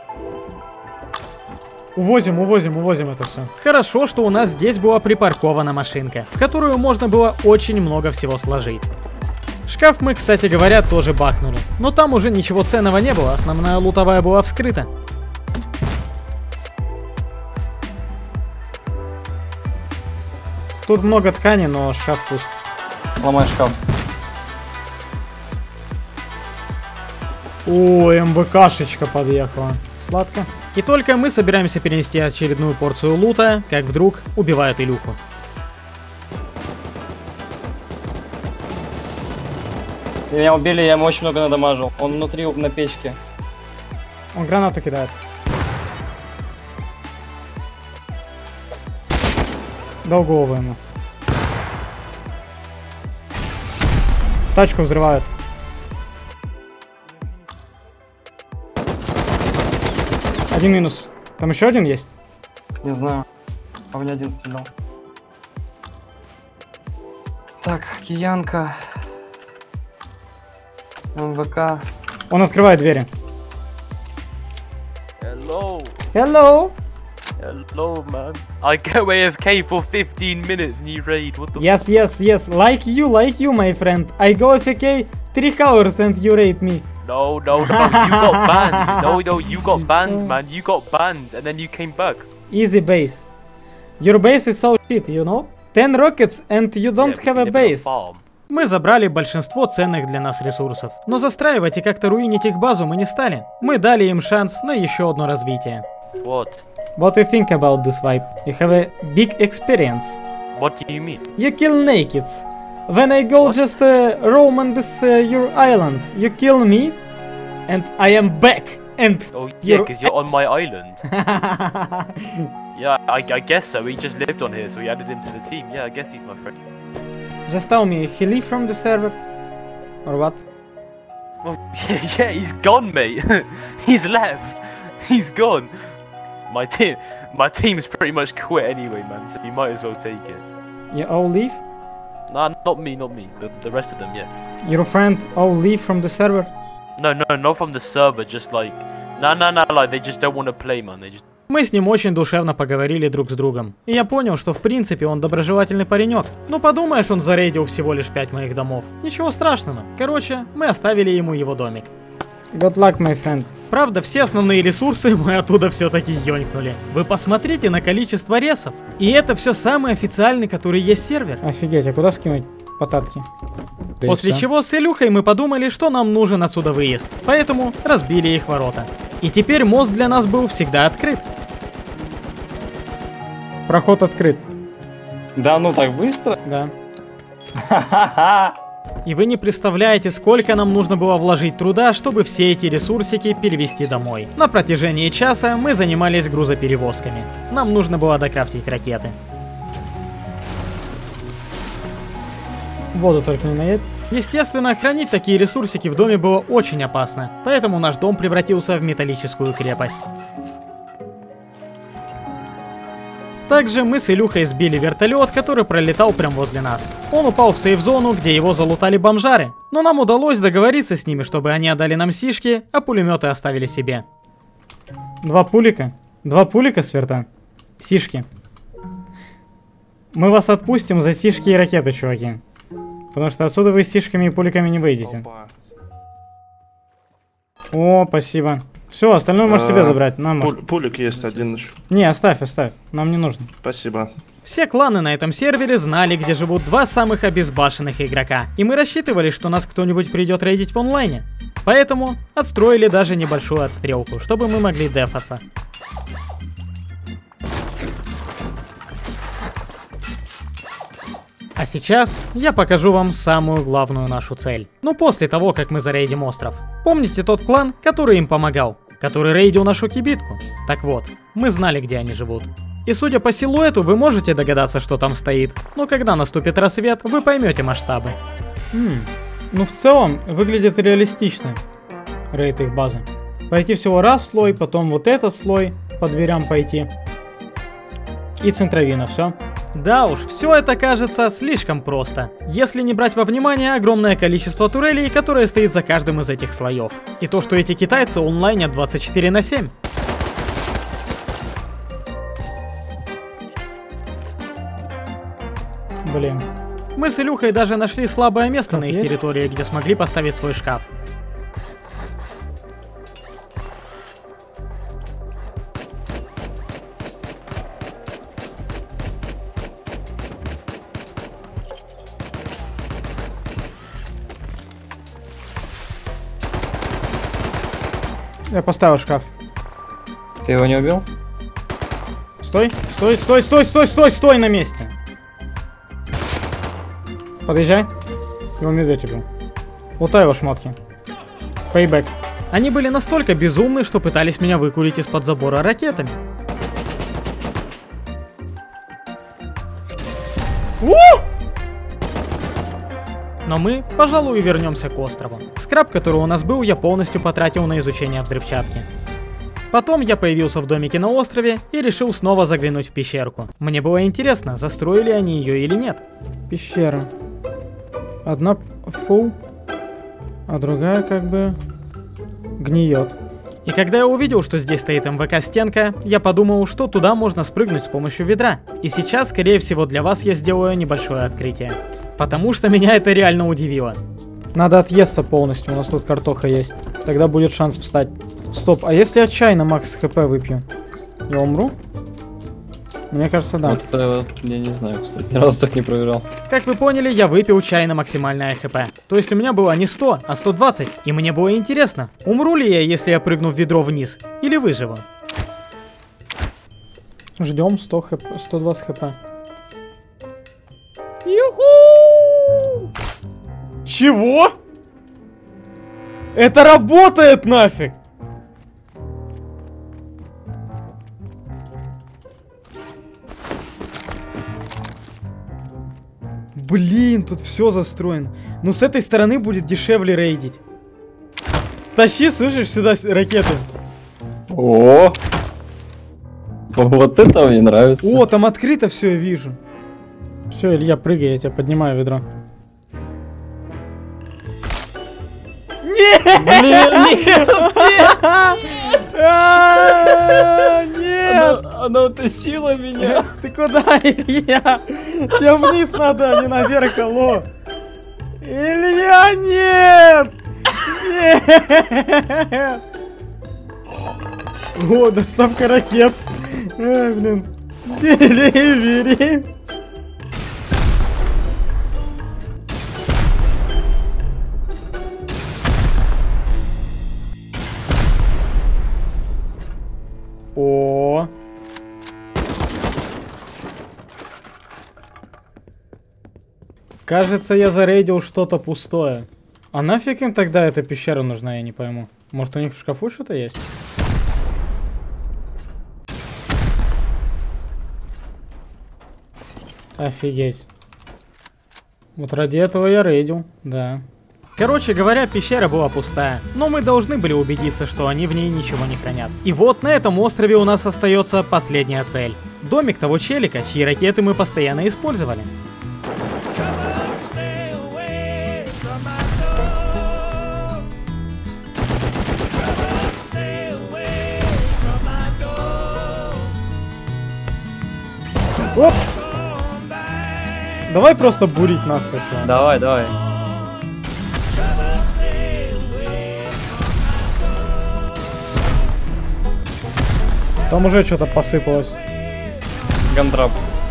Увозим, увозим, увозим это все. Хорошо, что у нас здесь была припаркована машинка, в которую можно было очень много всего сложить. Шкаф мы, кстати говоря, тоже бахнули. Но там уже ничего ценного не было, основная лутовая была вскрыта. Тут много ткани, но шкаф пуст. Ломай шкаф. О, МВКшечка подъехала. Сладко. И только мы собираемся перенести очередную порцию лута, как вдруг убивают Илюху. Меня убили, я ему очень много надамажил. Он внутри на печке. Он гранату кидает. Дал голову ему. Тачку взрывают. Один минус. Там еще один есть? Не знаю. А меня один стрелял. Так, киянка. МВК. Он открывает двери. Hello. Hello. Hello, man. I go A F K for fifteen minutes and you raid. What the Yes, yes, yes. Like you, like you, my friend. I go A F K three hours and you raid me. No, no, no. You got banned. No, no, you got banned, man. You got banned and then you came back. Easy base. Your base is so shit, you know? ten rockets and you don't Yeah, have a we live in a base. farm. Мы забрали большинство ценных для нас ресурсов, но застраивать и как-то руинить их базу мы не стали. Мы дали им шанс на еще одно развитие. What? What do you think about this vibe? You have a big experience. What do you mean? You kill nakeds. When I go What? just uh, roam on this uh, your island, you kill me, and I am back. And Oh yeah, your because you're on ex- my island. Yeah, I, I guess so. He just lived on here, so we added him to the team. Yeah, I guess he's my friend. Just tell me, he leave from the server, or what? Well, yeah, he's gone, mate. He's left. He's gone. My team, my team's pretty much quit anyway, man. So you might as well take it. You all leave? Nah, not me, not me. The, the rest of them, yeah. Your friend all leave from the server? No, no, not from the server. Just like, nah, nah, nah. Like they just don't want to play, man. They just. Мы с ним очень душевно поговорили друг с другом. И я понял, что в принципе он доброжелательный паренек. Ну подумаешь, он зарейдил всего лишь пять моих домов. Ничего страшного. Короче, мы оставили ему его домик. Good luck, my friend. Правда, все основные ресурсы мы оттуда все-таки ёнькнули. Вы посмотрите на количество ресов. И это все самый официальный, который есть сервер. Офигеть, а куда скинуть потатки? Да После чего с Илюхой мы подумали, что нам нужен отсюда выезд. Поэтому разбили их ворота. И теперь мост для нас был всегда открыт. Проход открыт. Да ну так быстро? Да. И вы не представляете, сколько нам нужно было вложить труда, чтобы все эти ресурсики перевести домой. На протяжении часа мы занимались грузоперевозками. Нам нужно было докрафтить ракеты. Воду только не наедь. Естественно, хранить такие ресурсики в доме было очень опасно, поэтому наш дом превратился в металлическую крепость. Также мы с Илюхой сбили вертолет, который пролетал прямо возле нас. Он упал в сейф-зону, где его залутали бомжары, но нам удалось договориться с ними, чтобы они отдали нам сишки, а пулеметы оставили себе. Два пулика. Два пулика с верта. Сишки. Мы вас отпустим за сишки и ракеты, чуваки. Потому что отсюда вы с сишками и пуликами не выйдете. О, спасибо. Все, остальное можешь себе забрать. На, Пуль, пулик есть один еще. Не, оставь, оставь. Нам не нужно. Спасибо. Все кланы на этом сервере знали, где живут два самых обезбашенных игрока. И мы рассчитывали, что нас кто-нибудь придет рейдить в онлайне. Поэтому отстроили даже небольшую отстрелку, чтобы мы могли дефаться. А сейчас я покажу вам самую главную нашу цель. Ну, после того, как мы зарейдим остров. Помните тот клан, который им помогал? Который рейдил нашу кибитку? Так вот, мы знали, где они живут. И судя по силуэту, вы можете догадаться, что там стоит. Но когда наступит рассвет, вы поймете масштабы. М-м, ну, в целом, выглядит реалистично. Рейд их базы. Пойти всего раз слой, потом вот этот слой по дверям пойти. И центровина, все. Да уж, все это кажется слишком просто, если не брать во внимание огромное количество турелей, которое стоит за каждым из этих слоев. И то, что эти китайцы онлайнят двадцать четыре на семь. Блин. Мы с Илюхой даже нашли слабое место Как на их есть? территории, где смогли поставить свой шкаф. Я поставил шкаф. Ты его не убил? Стой, стой, стой, стой, стой, стой, стой на месте. Подъезжай. Его медведь убил. Лутай его шмотки. Пейбэк. Они были настолько безумны, что пытались меня выкурить из-под забора ракетами. У! Но мы, пожалуй, вернемся к острову. Скраб, который у нас был, я полностью потратил на изучение взрывчатки. Потом я появился в домике на острове и решил снова заглянуть в пещерку. Мне было интересно, застроили они ее или нет. Пещера. Одна фул, а другая как бы гниет. И когда я увидел, что здесь стоит эм вэ ка-стенка, я подумал, что туда можно спрыгнуть с помощью ведра. И сейчас, скорее всего, для вас я сделаю небольшое открытие. Потому что меня это реально удивило. Надо отъесться полностью, у нас тут картоха есть. Тогда будет шанс встать. Стоп, а если отчаянно макс хп выпью? Я умру? Мне кажется, да. Вот это, я не знаю, кстати, ни разу так не проверял. Как вы поняли, я выпил чай на максимальное хп. То есть у меня было не сто, а сто двадцать. И мне было интересно, умру ли я, если я прыгну в ведро вниз, или выживу. Ждем сто хп, сто двадцать хп. Юху! Чего? Это работает нафиг! Блин, тут все застроено. Ну с этой стороны будет дешевле рейдить. Тащи, слышишь, сюда ракеты. О, вот это мне нравится. О, там открыто все, я вижу. Все, Илья, прыгай, я тебя поднимаю ведро. Нет! Блин, нет! Нет! Она утащила меня. Ты куда, Илья? Тебе вниз надо, а не наверх, алло. Илья, нет! Нет! О, доставка ракет. Ай, блин. Бери, бери. О. Кажется, я зарейдил что-то пустое. А нафиг им тогда эта пещера нужна, я не пойму. Может, у них в шкафу что-то есть? Офигеть. Вот ради этого я рейдил, да. Короче говоря, пещера была пустая, но мы должны были убедиться, что они в ней ничего не хранят. И вот на этом острове у нас остается последняя цель. Домик того челика, чьи ракеты мы постоянно использовали. Оп! Давай просто бурить насквозь. Давай, давай. Там уже что-то посыпалось. Гандрап.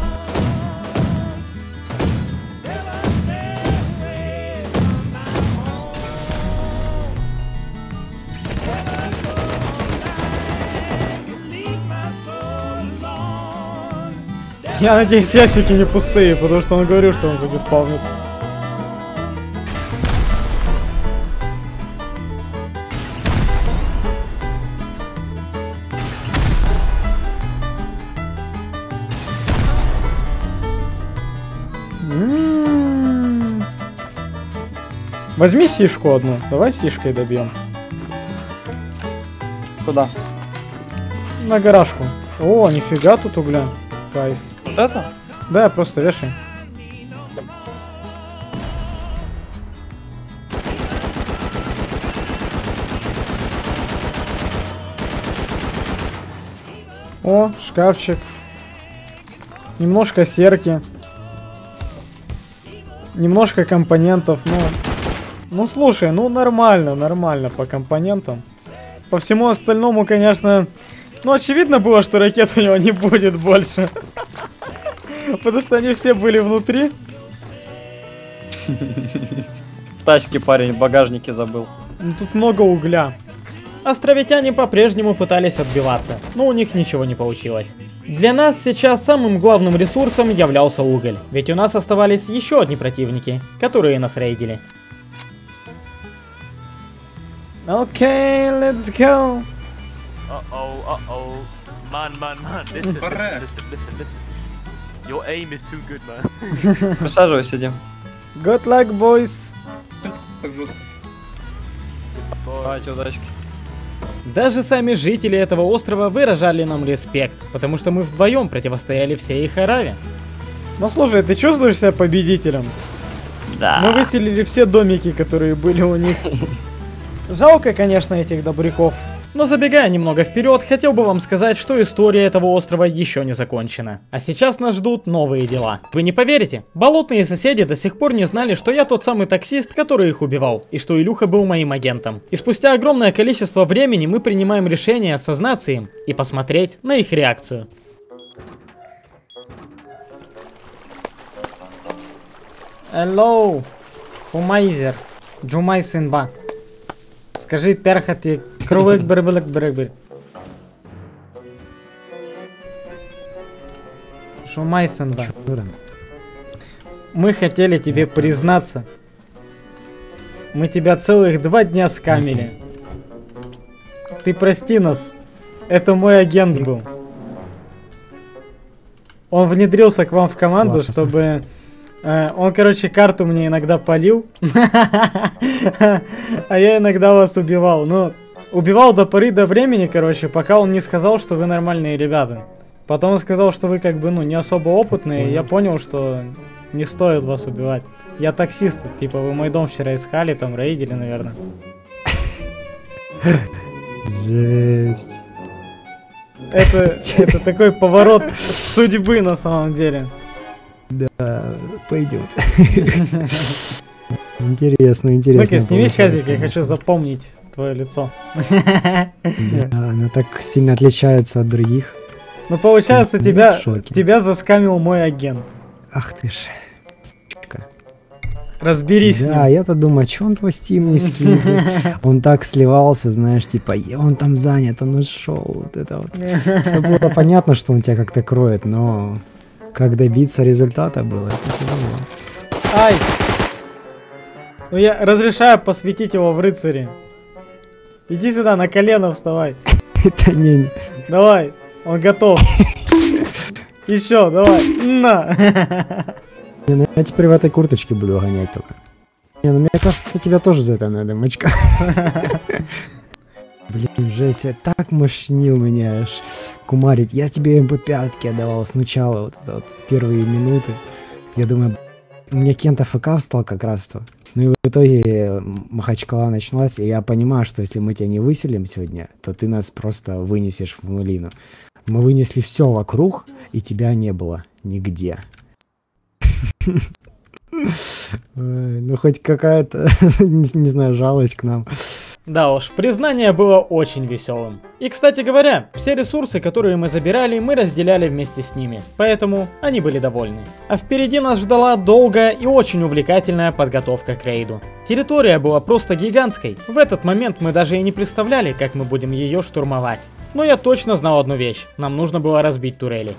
Я надеюсь, ящики не пустые, потому что он говорил, что он задиспавнит. М-м-м. Возьми сишку одну, давай сишкой добьем. Куда? На гаражку. О, нифига тут угля. Кайф. Вот это? Да, просто вешай. О, шкафчик. Немножко серки. Немножко компонентов. Ну, ну слушай, ну нормально, нормально по компонентам. По всему остальному, конечно... Ну, очевидно было, что ракет у него не будет больше. Потому что они все были внутри. В тачке парень в багажнике забыл. Ну, тут много угля. Островитяне по-прежнему пытались отбиваться, но у них ничего не получилось. Для нас сейчас самым главным ресурсом являлся уголь, ведь у нас оставались еще одни противники, которые нас рейдили. Окей, okay, let's go. Uh-oh, uh-oh. Man, man, man, listen, listen, listen, listen, listen. Your aim is too good, man. Присаживайся, Дим. Good luck, boys. Давайте, удачки. Даже сами жители этого острова выражали нам респект, потому что мы вдвоем противостояли всей их араве. Ну слушай, ты чувствуешь себя победителем? Да. Мы выселили все домики, которые были у них. Жалко, конечно, этих добряков. Но забегая немного вперед, хотел бы вам сказать, что история этого острова еще не закончена. А сейчас нас ждут новые дела. Вы не поверите, болотные соседи до сих пор не знали, что я тот самый таксист, который их убивал, и что Илюха был моим агентом. И спустя огромное количество времени мы принимаем решение осознаться им и посмотреть на их реакцию. Hello, Хумайзер, Джумай Синба. Скажи перхати кровик бербелек бербелек. Шумай Синба. Мы хотели тебе признаться. Мы тебя целых два дня скамили. Ты прости нас. Это мой агент был. Он внедрился к вам в команду, Ладно, чтобы... Э, он, короче, карту мне иногда палил. А я иногда вас убивал. Ну, убивал до поры до времени, короче, пока он не сказал, что вы нормальные ребята. Потом он сказал, что вы как бы, ну, не особо опытные. И я понял, что не стоит вас убивать. Я таксист. Типа, вы мой дом вчера искали, там, рейдили, наверное. Жесть. Это, это такой поворот судьбы на самом деле. Да, пойдет. Интересно, интересно. Ну-ка, сними хазик, я хочу запомнить твое лицо. Да, она так сильно отличается от других. Ну, получается, тебя, тебя заскамил мой агент. Ах ты ж. Разберись с ним. Да, я-то думаю, что он твой стим не скинет. Он так сливался, знаешь, типа, он там занят, он ушел. Вот это вот. Это было понятно, что он тебя как-то кроет, но как добиться результата было, это тяжело. Ай! Ну я разрешаю посвятить его в рыцари. Иди сюда, на колено вставай. Это не... Давай, он готов. Еще, давай. На. Не, ну я теперь в этой курточке буду гонять только. Не, ну мне кажется, тебя тоже за это надо, мочка. Блин, Жеся, так мощнил меня аж кумарить. Я тебе эм пэ пять отдавал сначала, вот, вот первые минуты. Я думаю, у меня Кента ФК встал как раз-то. Ну и в итоге Махачкала началась, и я понимаю, что если мы тебя не выселим сегодня, то ты нас просто вынесешь в нулину. Мы вынесли все вокруг, и тебя не было нигде. Ну хоть какая-то, не знаю, жалость к нам. Да уж, признание было очень веселым. И, кстати говоря, все ресурсы, которые мы забирали, мы разделяли вместе с ними, поэтому они были довольны. А впереди нас ждала долгая и очень увлекательная подготовка к рейду. Территория была просто гигантской. В этот момент мы даже и не представляли, как мы будем ее штурмовать. Но я точно знал одну вещь: нам нужно было разбить турели.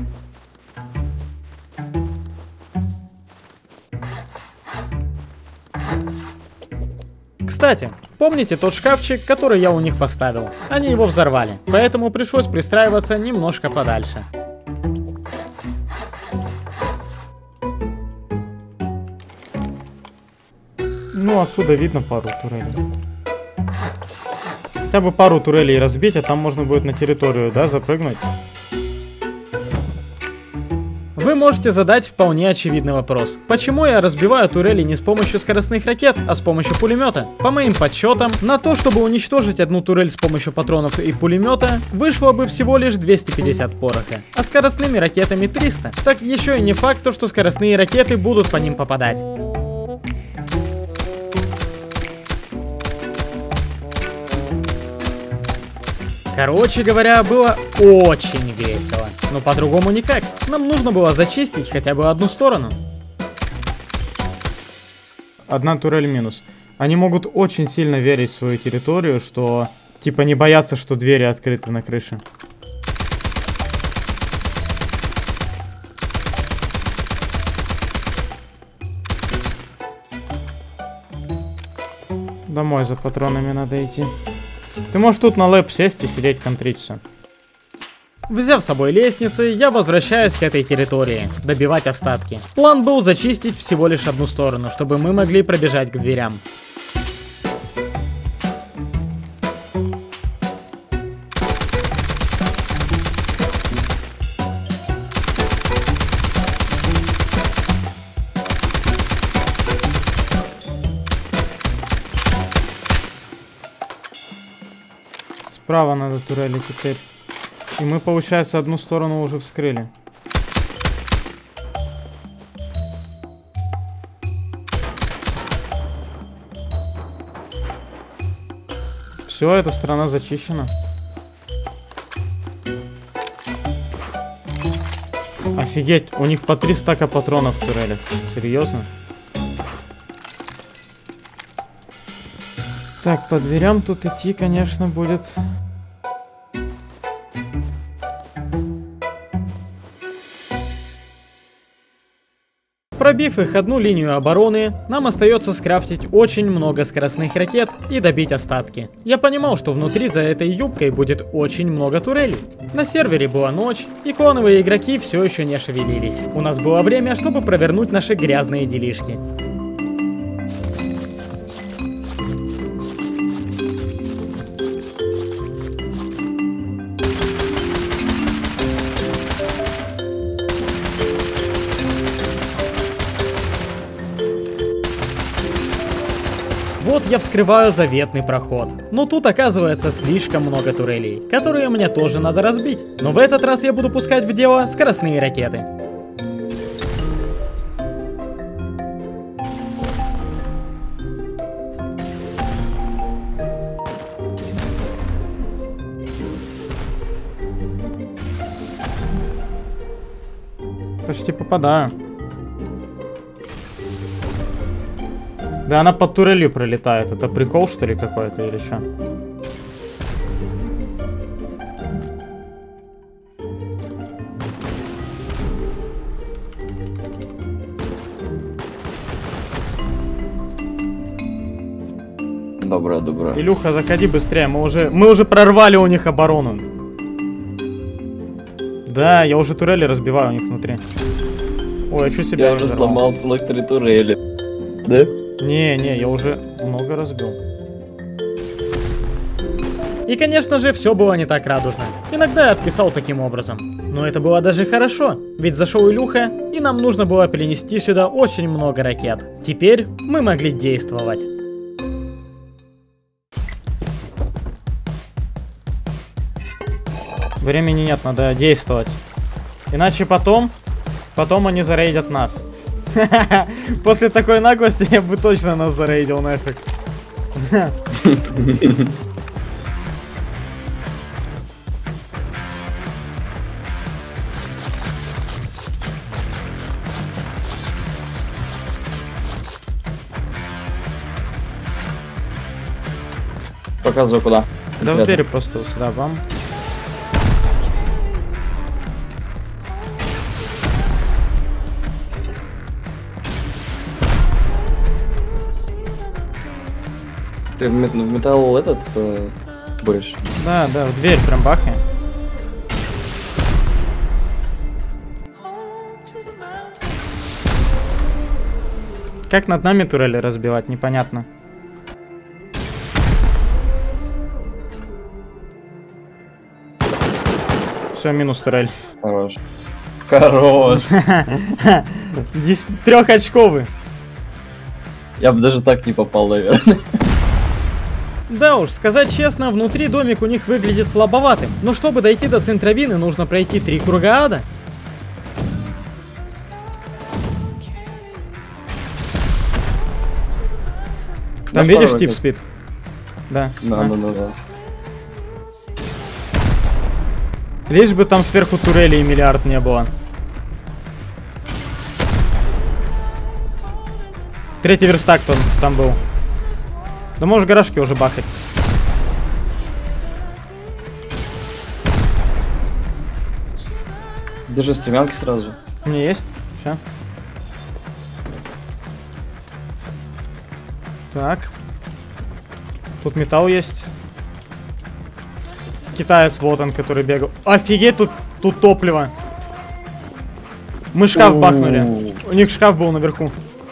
Кстати, помните тот шкафчик, который я у них поставил? Они его взорвали, поэтому пришлось пристраиваться немножко подальше. Ну, отсюда видно пару турелей. Хотя бы пару турелей разбить, а там можно будет на территорию, да, запрыгнуть? Вы можете задать вполне очевидный вопрос. Почему я разбиваю турели не с помощью скоростных ракет, а с помощью пулемета? По моим подсчетам, на то, чтобы уничтожить одну турель с помощью патронов и пулемета, вышло бы всего лишь двести пятьдесят пороха, а скоростными ракетами триста. Так еще и не факт, то, что скоростные ракеты будут по ним попадать. Короче говоря, было очень весело. Но по-другому никак. Нам нужно было зачистить хотя бы одну сторону. Одна турель минус. Они могут очень сильно верить в свою территорию, что типа не боятся, что двери открыты на крыше. Домой за патронами надо идти. Ты можешь тут на лэп сесть и сидеть контрить все. Взяв с собой лестницы, я возвращаюсь к этой территории, добивать остатки. План был зачистить всего лишь одну сторону, чтобы мы могли пробежать к дверям. Справа надо турели теперь. И мы, получается, одну сторону уже вскрыли. Все, эта сторона зачищена. Офигеть, у них по три стака патронов в турелях. Серьезно? Так, по дверям тут идти, конечно, будет... Пробив их одну линию обороны, нам остается скрафтить очень много скоростных ракет и добить остатки. Я понимал, что внутри за этой юбкой будет очень много турелей. На сервере была ночь, и клоновые игроки все еще не шевелились. У нас было время, чтобы провернуть наши грязные делишки. Вот я вскрываю заветный проход. Но тут оказывается слишком много турелей, которые мне тоже надо разбить. Но в этот раз я буду пускать в дело скоростные ракеты. Почти попадаю. Да она под турелью пролетает. Это прикол, что ли, какой-то или что? Доброе, доброе. Илюха, заходи быстрее. Мы уже, мы уже прорвали у них оборону. Да, я уже турели разбиваю у них внутри. Ой, а что себя Я уже сломал целых три турели. Да? Не, не, я уже много разбил. И, конечно же, все было не так радужно. Иногда я отписал таким образом. Но это было даже хорошо, ведь зашел Илюха, и нам нужно было перенести сюда очень много ракет. Теперь мы могли действовать. Времени нет, надо действовать. Иначе потом, потом они зарейдят нас. После такой наглости я бы точно нас зарейдил нафиг. Показываю куда. Да в двери просто сюда вам. Ты в мет- в металл этот э, будешь? Да, да, в дверь прям бахай. Как над нами турели разбивать, непонятно. Все, минус турель. Хорош. Хорош. Трехочковый. Я бы даже так не попал, наверное. Да уж, сказать честно, внутри домик у них выглядит слабоватым. Но чтобы дойти до центровины, нужно пройти три круга ада. Там Наш видишь, паровик тип есть? спит? Да. Да, А. да, да, да. Лишь бы там сверху турели и миллиард не было. Третий верстак там, там был. Да можешь гаражки уже бахать. Держи стремянки сразу. У меня есть. Ща. Так. Тут металл есть. Китаец, вот он, который бегал. Офигеть, тут, тут топливо. Мы шкаф У-у-у. бахнули. У них шкаф был наверху.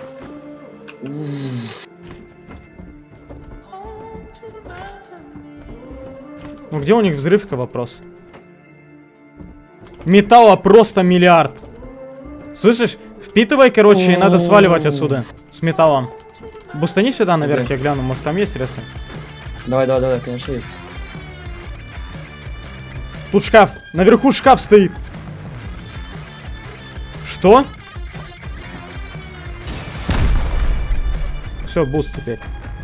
Ну где у них взрывка, вопрос? Металла просто миллиард. Слышишь? Впитывай, короче, и надо сваливать отсюда. С металлом. Бустани сюда наверх, я гляну, может там есть ресы. Давай, давай, давай, конечно есть. Тут шкаф. Наверху шкаф стоит. Что? Все, буст теперь.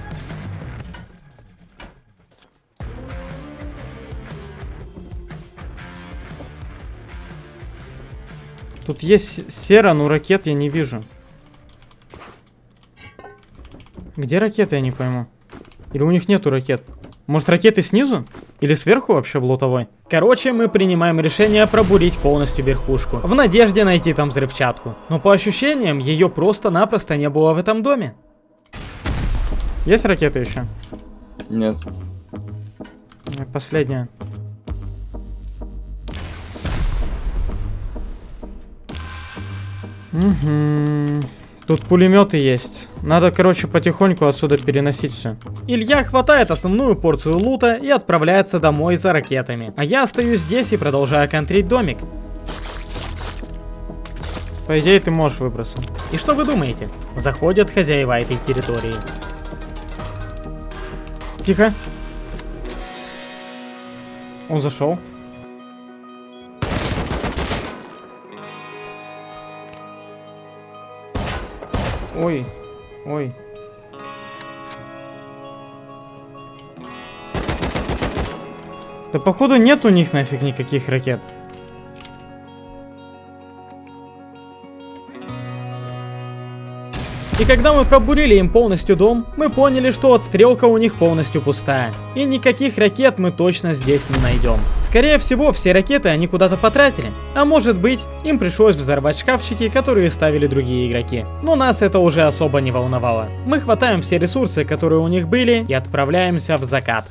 Тут есть сера, но ракет я не вижу. Где ракеты, я не пойму. Или у них нету ракет? Может, ракеты снизу? Или сверху вообще в лутовой? Короче, мы принимаем решение пробурить полностью верхушку, в надежде найти там взрывчатку. Но по ощущениям, ее просто-напросто не было в этом доме. Есть ракеты еще? Нет. Последняя. Угу. Тут пулеметы есть. Надо, короче, потихоньку отсюда переносить все. Илья хватает основную порцию лута и отправляется домой за ракетами. А я остаюсь здесь и продолжаю контрить домик. По идее, ты можешь выбросить. И что вы думаете? Заходят хозяева этой территории. Тихо. Он зашел. Ой, ой. Да походу нет у них нафиг никаких ракет. И когда мы пробурили им полностью дом, мы поняли, что отстрелка у них полностью пустая. И никаких ракет мы точно здесь не найдем. Скорее всего, все ракеты они куда-то потратили. А может быть, им пришлось взорвать шкафчики, которые ставили другие игроки. Но нас это уже особо не волновало. Мы хватаем все ресурсы, которые у них были, и отправляемся в закат.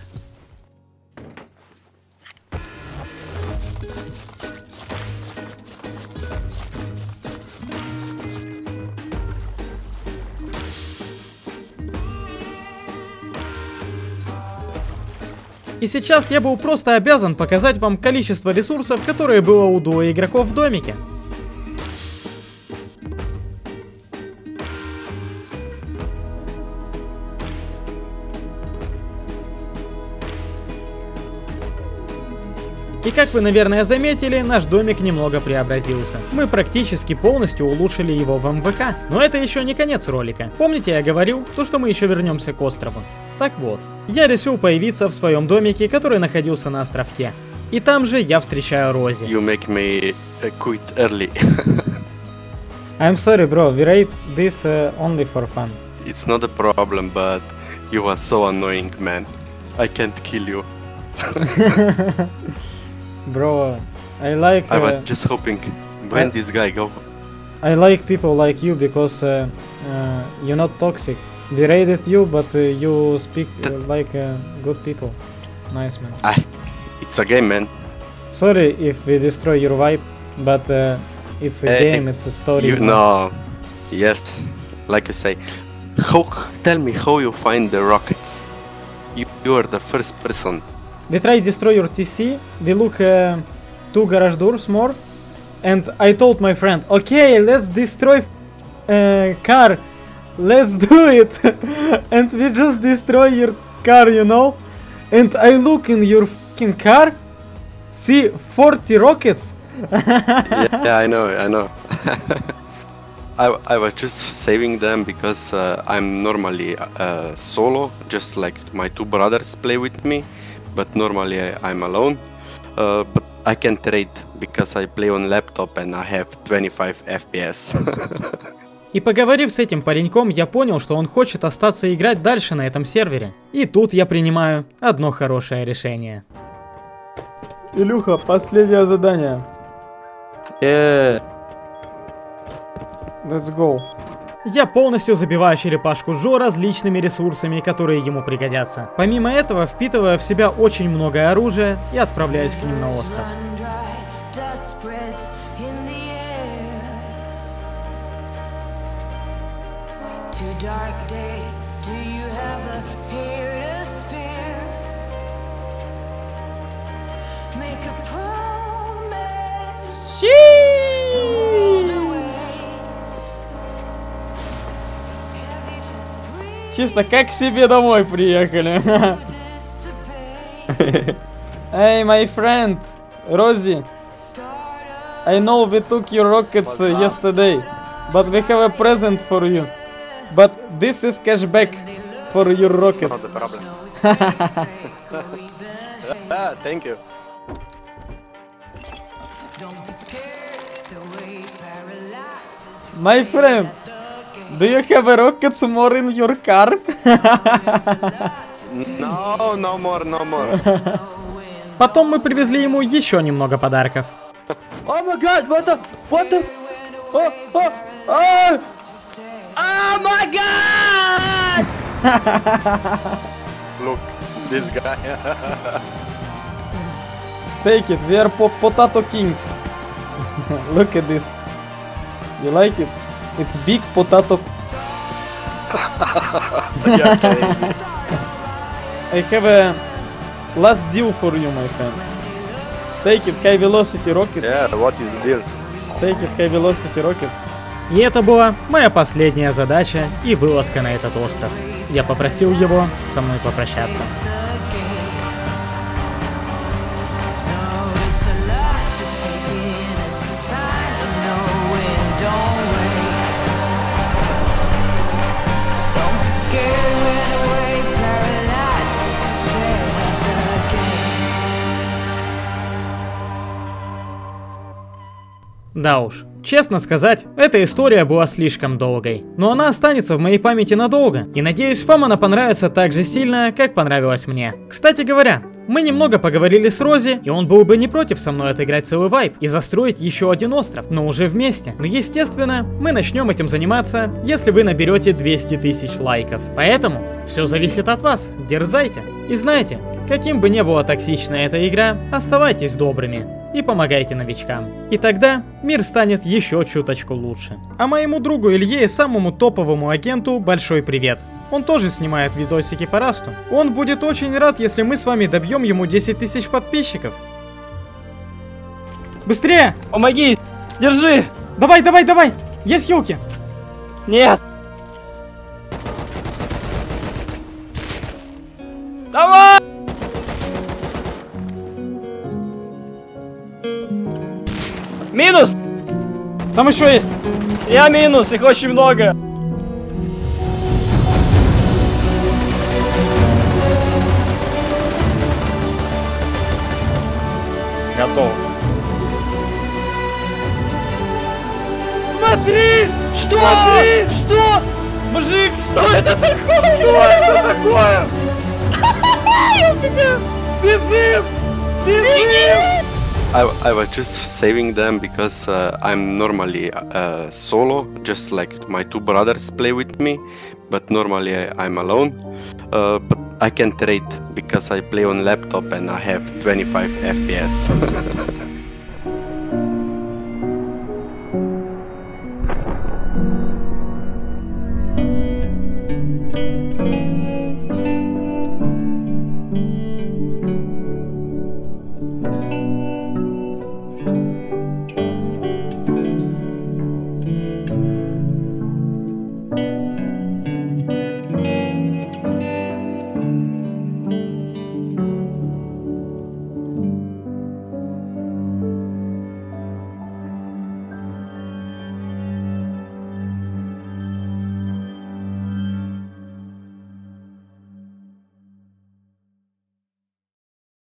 И сейчас я был просто обязан показать вам количество ресурсов, которые было у дуо игроков в домике. И как вы, наверное, заметили, наш домик немного преобразился. Мы практически полностью улучшили его в эм вэ ка. Но это еще не конец ролика. Помните, я говорил, то, что мы еще вернемся к острову? Так вот, я решил появиться в своем домике, который находился на островке. И там же я встречаю Рози. You make me uh, quit early. I'm sorry, bro. We rate this uh, only for fun. It's not a problem, but you are so annoying, man. I can't kill you. Bro, I like... Uh, I was just hoping, when I, this guy go? I like people like you because uh, uh, you're not toxic. We rated you, but uh, you speak uh, like uh, good people. Nice, man. Ah, it's a game, man. Sorry if we destroy your vibe, but uh, it's a Hey, game, it's a story. You know, yes, like you say. How, tell me how you find the rockets. You, you are the first person. We try to destroy your T C, we look uh, two garage doors more, and I told my friend, okay, let's destroy uh, car, let's do it, and we just destroy your car, you know, and I look in your fucking car, see forty rockets. yeah, yeah, I know, I know. I, I was just saving them because uh, I'm normally uh, solo, just like my two brothers play with me. But normally I, I'm alone, uh, but I can trade because I play on laptop and I have twenty-five эф пи эс. И поговорив с этим пареньком, я понял, что он хочет остаться играть дальше на этом сервере. И тут я принимаю одно хорошее решение. Илюха, последнее задание. Yeah. Let's go. Я полностью забиваю черепашку Джо различными ресурсами, которые ему пригодятся. Помимо этого, впитывая в себя очень много оружия и отправляюсь к ним на остров. Чисто как к себе домой приехали. Hey, my friend, Rosie. I know we took your rockets uh, yesterday, but we have a present for you. But this is cashback for your rockets. Not the problem. Ah, thank you. My friend, do you have a rockets more in your car? No, no more, no more. Потом мы привезли ему еще немного подарков. Oh my god, what the, what the, oh, oh, oh, oh my god! Look, this guy. Take it, we are po potato kings. Look at this. You like it? It's big potato. I have a last deal for you, my friend. Take it, high velocity rockets. Yeah, what is the deal? Take it, high velocity rockets. И это была моя последняя задача и вылазка на этот остров. Я попросил его со мной попрощаться. Да уж, честно сказать, эта история была слишком долгой. Но она останется в моей памяти надолго. И надеюсь, вам она понравится так же сильно, как понравилась мне. Кстати говоря, мы немного поговорили с Рози, и он был бы не против со мной отыграть целый вайп и застроить еще один остров, но уже вместе. Но естественно, мы начнем этим заниматься, если вы наберете двести тысяч лайков. Поэтому все зависит от вас, дерзайте. И знайте, каким бы ни была токсична эта игра, оставайтесь добрыми и помогайте новичкам. И тогда мир станет еще чуточку лучше. А моему другу Илье и самому топовому агенту большой привет. Он тоже снимает видосики по Расту. Он будет очень рад, если мы с вами добьем ему десять тысяч подписчиков. Быстрее! Помоги! Держи! Давай, давай, давай! Есть хилки! Нет! Давай! Минус! Там еще есть! Я минус, их очень много! Готов. Смотри! Что? Смотри! Что? Мужик, что это такое? Что это такое? Бежим! Бежим! I, I was just saving them because uh, I'm normally uh, solo, just like my two brothers play with me, but normally I, I'm alone. Uh, but I can trade because I play on laptop and I have twenty-five F P S.